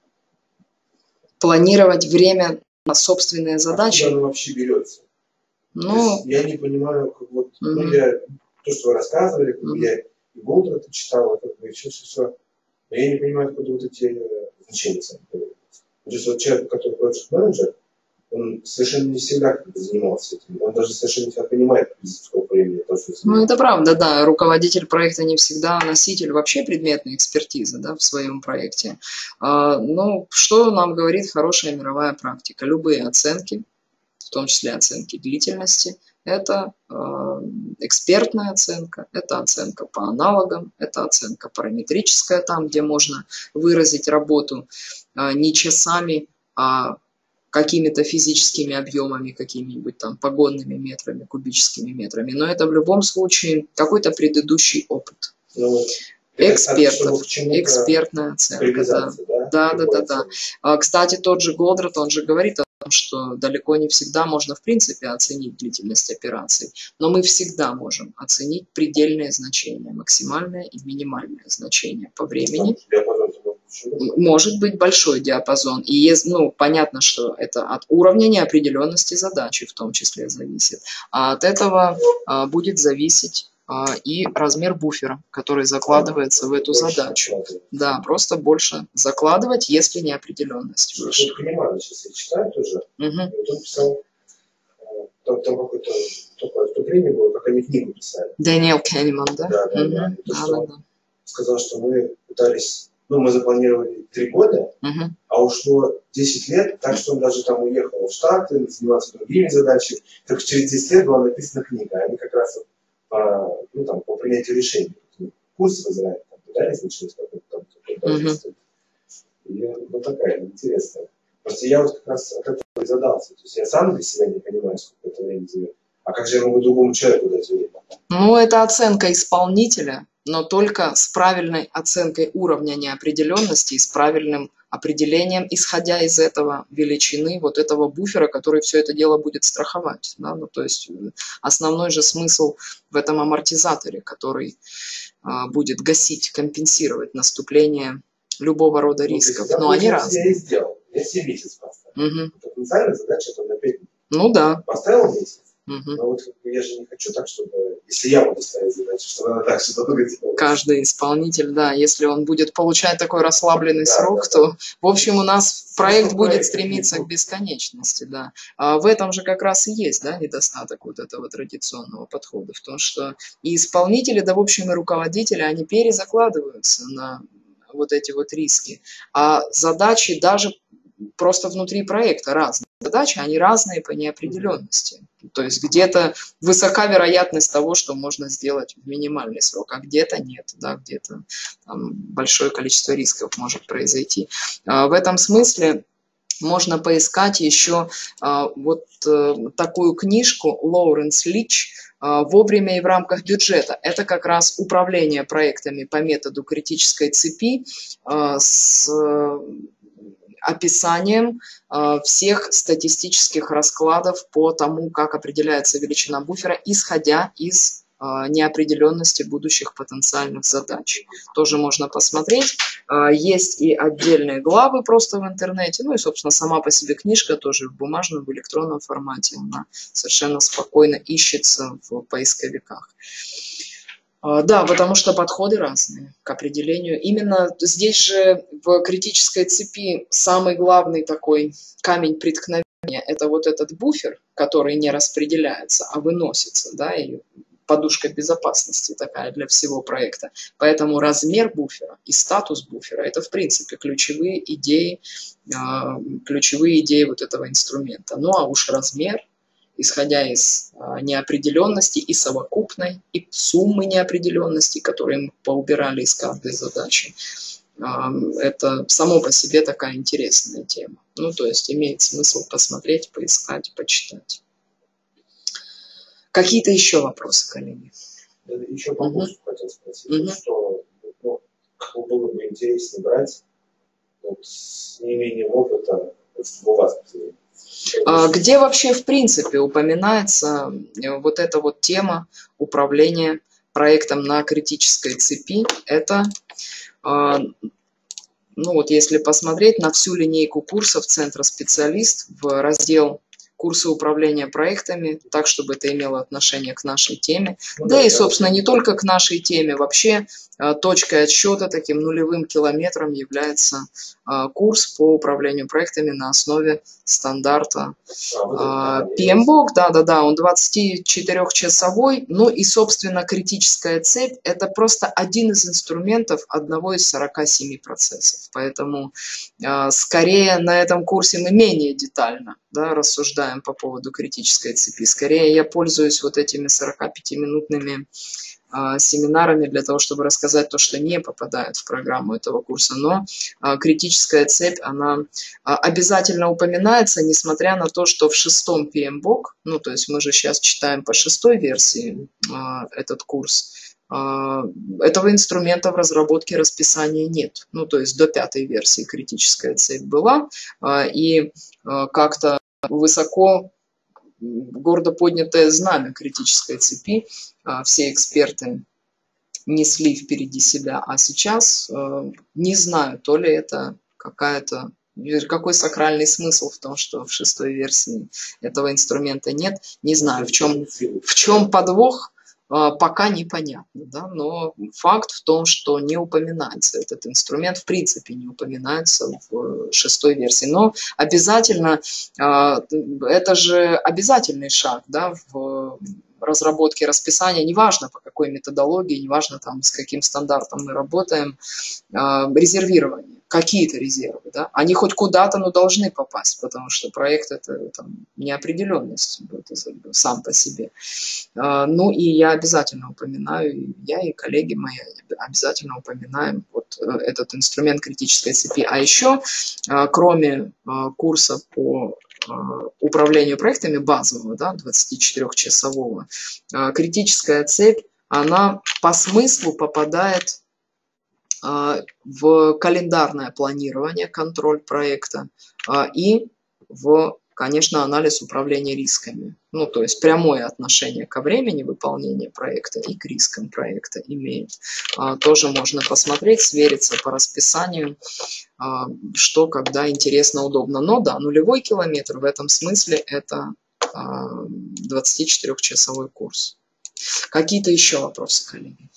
Планировать время на собственные задачи. Откуда оно вообще берется? Ну, я не понимаю, как вот, ну, я, то, что вы рассказывали, как бы я и Голдрата читал, как бы, и все. Но я не понимаю, откуда вот эти значения сами появляются. То есть вот человек, который project менеджер, он совершенно не всегда как бы занимался этим. Он даже совершенно не всегда понимает, сколько времени это занимает. Ну, это правда, да. Руководитель проекта не всегда носитель вообще предметной экспертизы, да, в своем проекте. Но что нам говорит хорошая мировая практика? Любые оценки, в том числе оценки длительности, это экспертная оценка, это оценка по аналогам, это оценка параметрическая, там, где можно выразить работу не часами, а какими-то физическими объемами, какими-нибудь там погонными метрами, кубическими метрами. Но это в любом случае какой-то предыдущий опыт. Экспертов, экспертная оценка. Да. Кстати, тот же Голдрат, он же говорит о том, что далеко не всегда можно в принципе оценить длительность операций, но мы всегда можем оценить предельные значения, максимальное и минимальное значение по времени. Может быть большой диапазон. И ну, понятно, что это от уровня неопределенности задачи в том числе зависит. А от этого будет зависеть и размер буфера, который закладывается в эту задачу. Да, просто больше закладывать, если неопределенность выше. Я сейчас читаю тоже. Он писал, там какое-то вступление было, как они книгу писали. Дэниел Кенеман, да? Да. Сказал, что мы пытались, ну, мы запланировали 3 года, а ушло 10 лет, так что он даже там уехал в Штаты, заниматься другими задачами. Только через 10 лет была написана книга. Они как раз по принятию решений. Курс в Израиле пытались начать какой-то вот такая интересная. Просто я вот как раз от этого и задался. То есть я сам для себя не понимаю, сколько это времени займет. А как же я могу другому человеку дать время? Ну, это оценка исполнителя, но только с правильной оценкой уровня неопределенности и с правильным определением, исходя из этого величины, вот этого буфера, который все это дело будет страховать. Да? Ну, то есть основной же смысл в этом амортизаторе, который будет гасить, компенсировать наступление любого рода рисков. Но они разные. Я и сделал. Я 7 месяцев поставил. Потенциальная задача это на 5 дней. Ну да. Поставил месяц. Но вот я же не хочу так, чтобы, если я буду ставить задачу, чтобы она так что долго делала. Каждый исполнитель, да, если он будет получать такой расслабленный срок, то, в общем, у нас проект будет стремиться к бесконечности, да. А в этом же как раз и есть, да, недостаток вот этого традиционного подхода, в том, что и исполнители, да, в общем, и руководители, они перезакладываются на вот эти вот риски, а задачи даже просто внутри проекта разные. Задачи, они разные по неопределенности. То есть где-то высока вероятность того, что можно сделать в минимальный срок, а где-то нет, да, где-то там большое количество рисков может произойти. В этом смысле можно поискать еще вот такую книжку Лоуренс Лич «Вовремя и в рамках бюджета». Это как раз управление проектами по методу критической цепи с описанием всех статистических раскладов по тому, как определяется величина буфера, исходя из неопределенности будущих потенциальных задач. Тоже можно посмотреть. Есть и отдельные главы просто в интернете, ну и, собственно, сама по себе книжка тоже в бумажном, в электронном формате. Она совершенно спокойно ищется в поисковиках. Да, потому что подходы разные к определению. Именно здесь же в критической цепи самый главный такой камень преткновения – это вот этот буфер, который не распределяется, а выносится, да, и подушка безопасности такая для всего проекта. Поэтому размер буфера и статус буфера – это, в принципе, ключевые идеи вот этого инструмента. Ну, а уж размер, исходя из неопределенности и совокупной, и суммы неопределенности, которые мы поубирали из каждой задачи, это само по себе такая интересная тема. Ну, то есть имеет смысл посмотреть, поискать, почитать. Какие-то еще вопросы, коллеги? Еще по курсу хотел спросить, что было бы интереснее брать с неимением опыта у вас. Где вообще в принципе упоминается вот эта вот тема управления проектом на критической цепи? Это, ну вот если посмотреть на всю линейку курсов Центра Специалист в раздел курсы управления проектами, так, чтобы это имело отношение к нашей теме. Да и, собственно, не только к нашей теме. Вообще, точкой отсчета, таким нулевым километром является курс по управлению проектами на основе стандарта PMBOK. Да, он 24-часовой. Ну и, собственно, критическая цепь – это просто один из инструментов одного из 47 процессов. Поэтому, скорее, на этом курсе мы менее детально, да, рассуждаем по поводу критической цепи. Скорее, я пользуюсь вот этими 45-минутными семинарами для того, чтобы рассказать то, что не попадает в программу этого курса. Но критическая цепь, она обязательно упоминается, несмотря на то, что в 6-м PMBOK, ну, то есть мы же сейчас читаем по 6-й версии этот курс, этого инструмента в разработке расписания нет. Ну, то есть до 5-й версии критическая цепь была, и как-то высоко, гордо поднятое знамя критической цепи все эксперты несли впереди себя, а сейчас не знаю, то ли это какой сакральный смысл в том, что в 6-й версии этого инструмента нет, не знаю, в чем подвох, пока непонятно, да? Но факт в том, что не упоминается этот инструмент, в принципе не упоминается в 6-й версии. Но обязательно, это же обязательный шаг, да, в разработке расписания, неважно по какой методологии, неважно там с каким стандартом мы работаем, резервирование, какие-то резервы, да, они хоть куда-то, но должны попасть, потому что проект это там неопределенность сам по себе. Ну и я обязательно упоминаю, я и коллеги мои обязательно упоминаем вот этот инструмент критической цепи. А еще, кроме курса по управлению проектами базового, да, 24-часового, критическая цепь, она по смыслу попадает в календарное планирование, контроль проекта и в, конечно, анализ управления рисками. Ну, то есть прямое отношение ко времени выполнения проекта и к рискам проекта имеет. Тоже можно посмотреть, свериться по расписанию, что когда интересно, удобно. Но да, нулевой километр в этом смысле это 24-часовой курс. Какие-то еще вопросы, коллеги?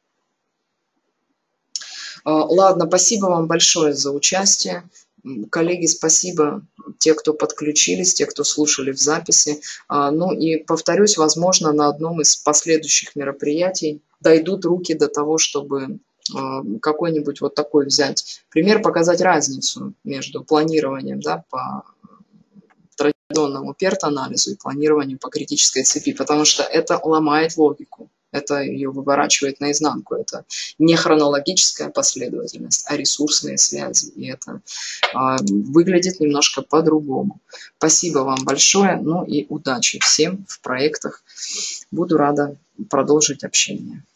Ладно, спасибо вам большое за участие. Коллеги, спасибо те, кто подключились, те, кто слушали в записи. Ну и повторюсь, возможно, на одном из последующих мероприятий дойдут руки до того, чтобы какой-нибудь вот такой взять пример, показать разницу между планированием, да, по традиционному PERT-анализу и планированию по критической цепи, потому что это ломает логику. Это ее выворачивает наизнанку. Это не хронологическая последовательность, а ресурсные связи. И это выглядит немножко по-другому. Спасибо вам большое. Ну и удачи всем в проектах. Буду рада продолжить общение.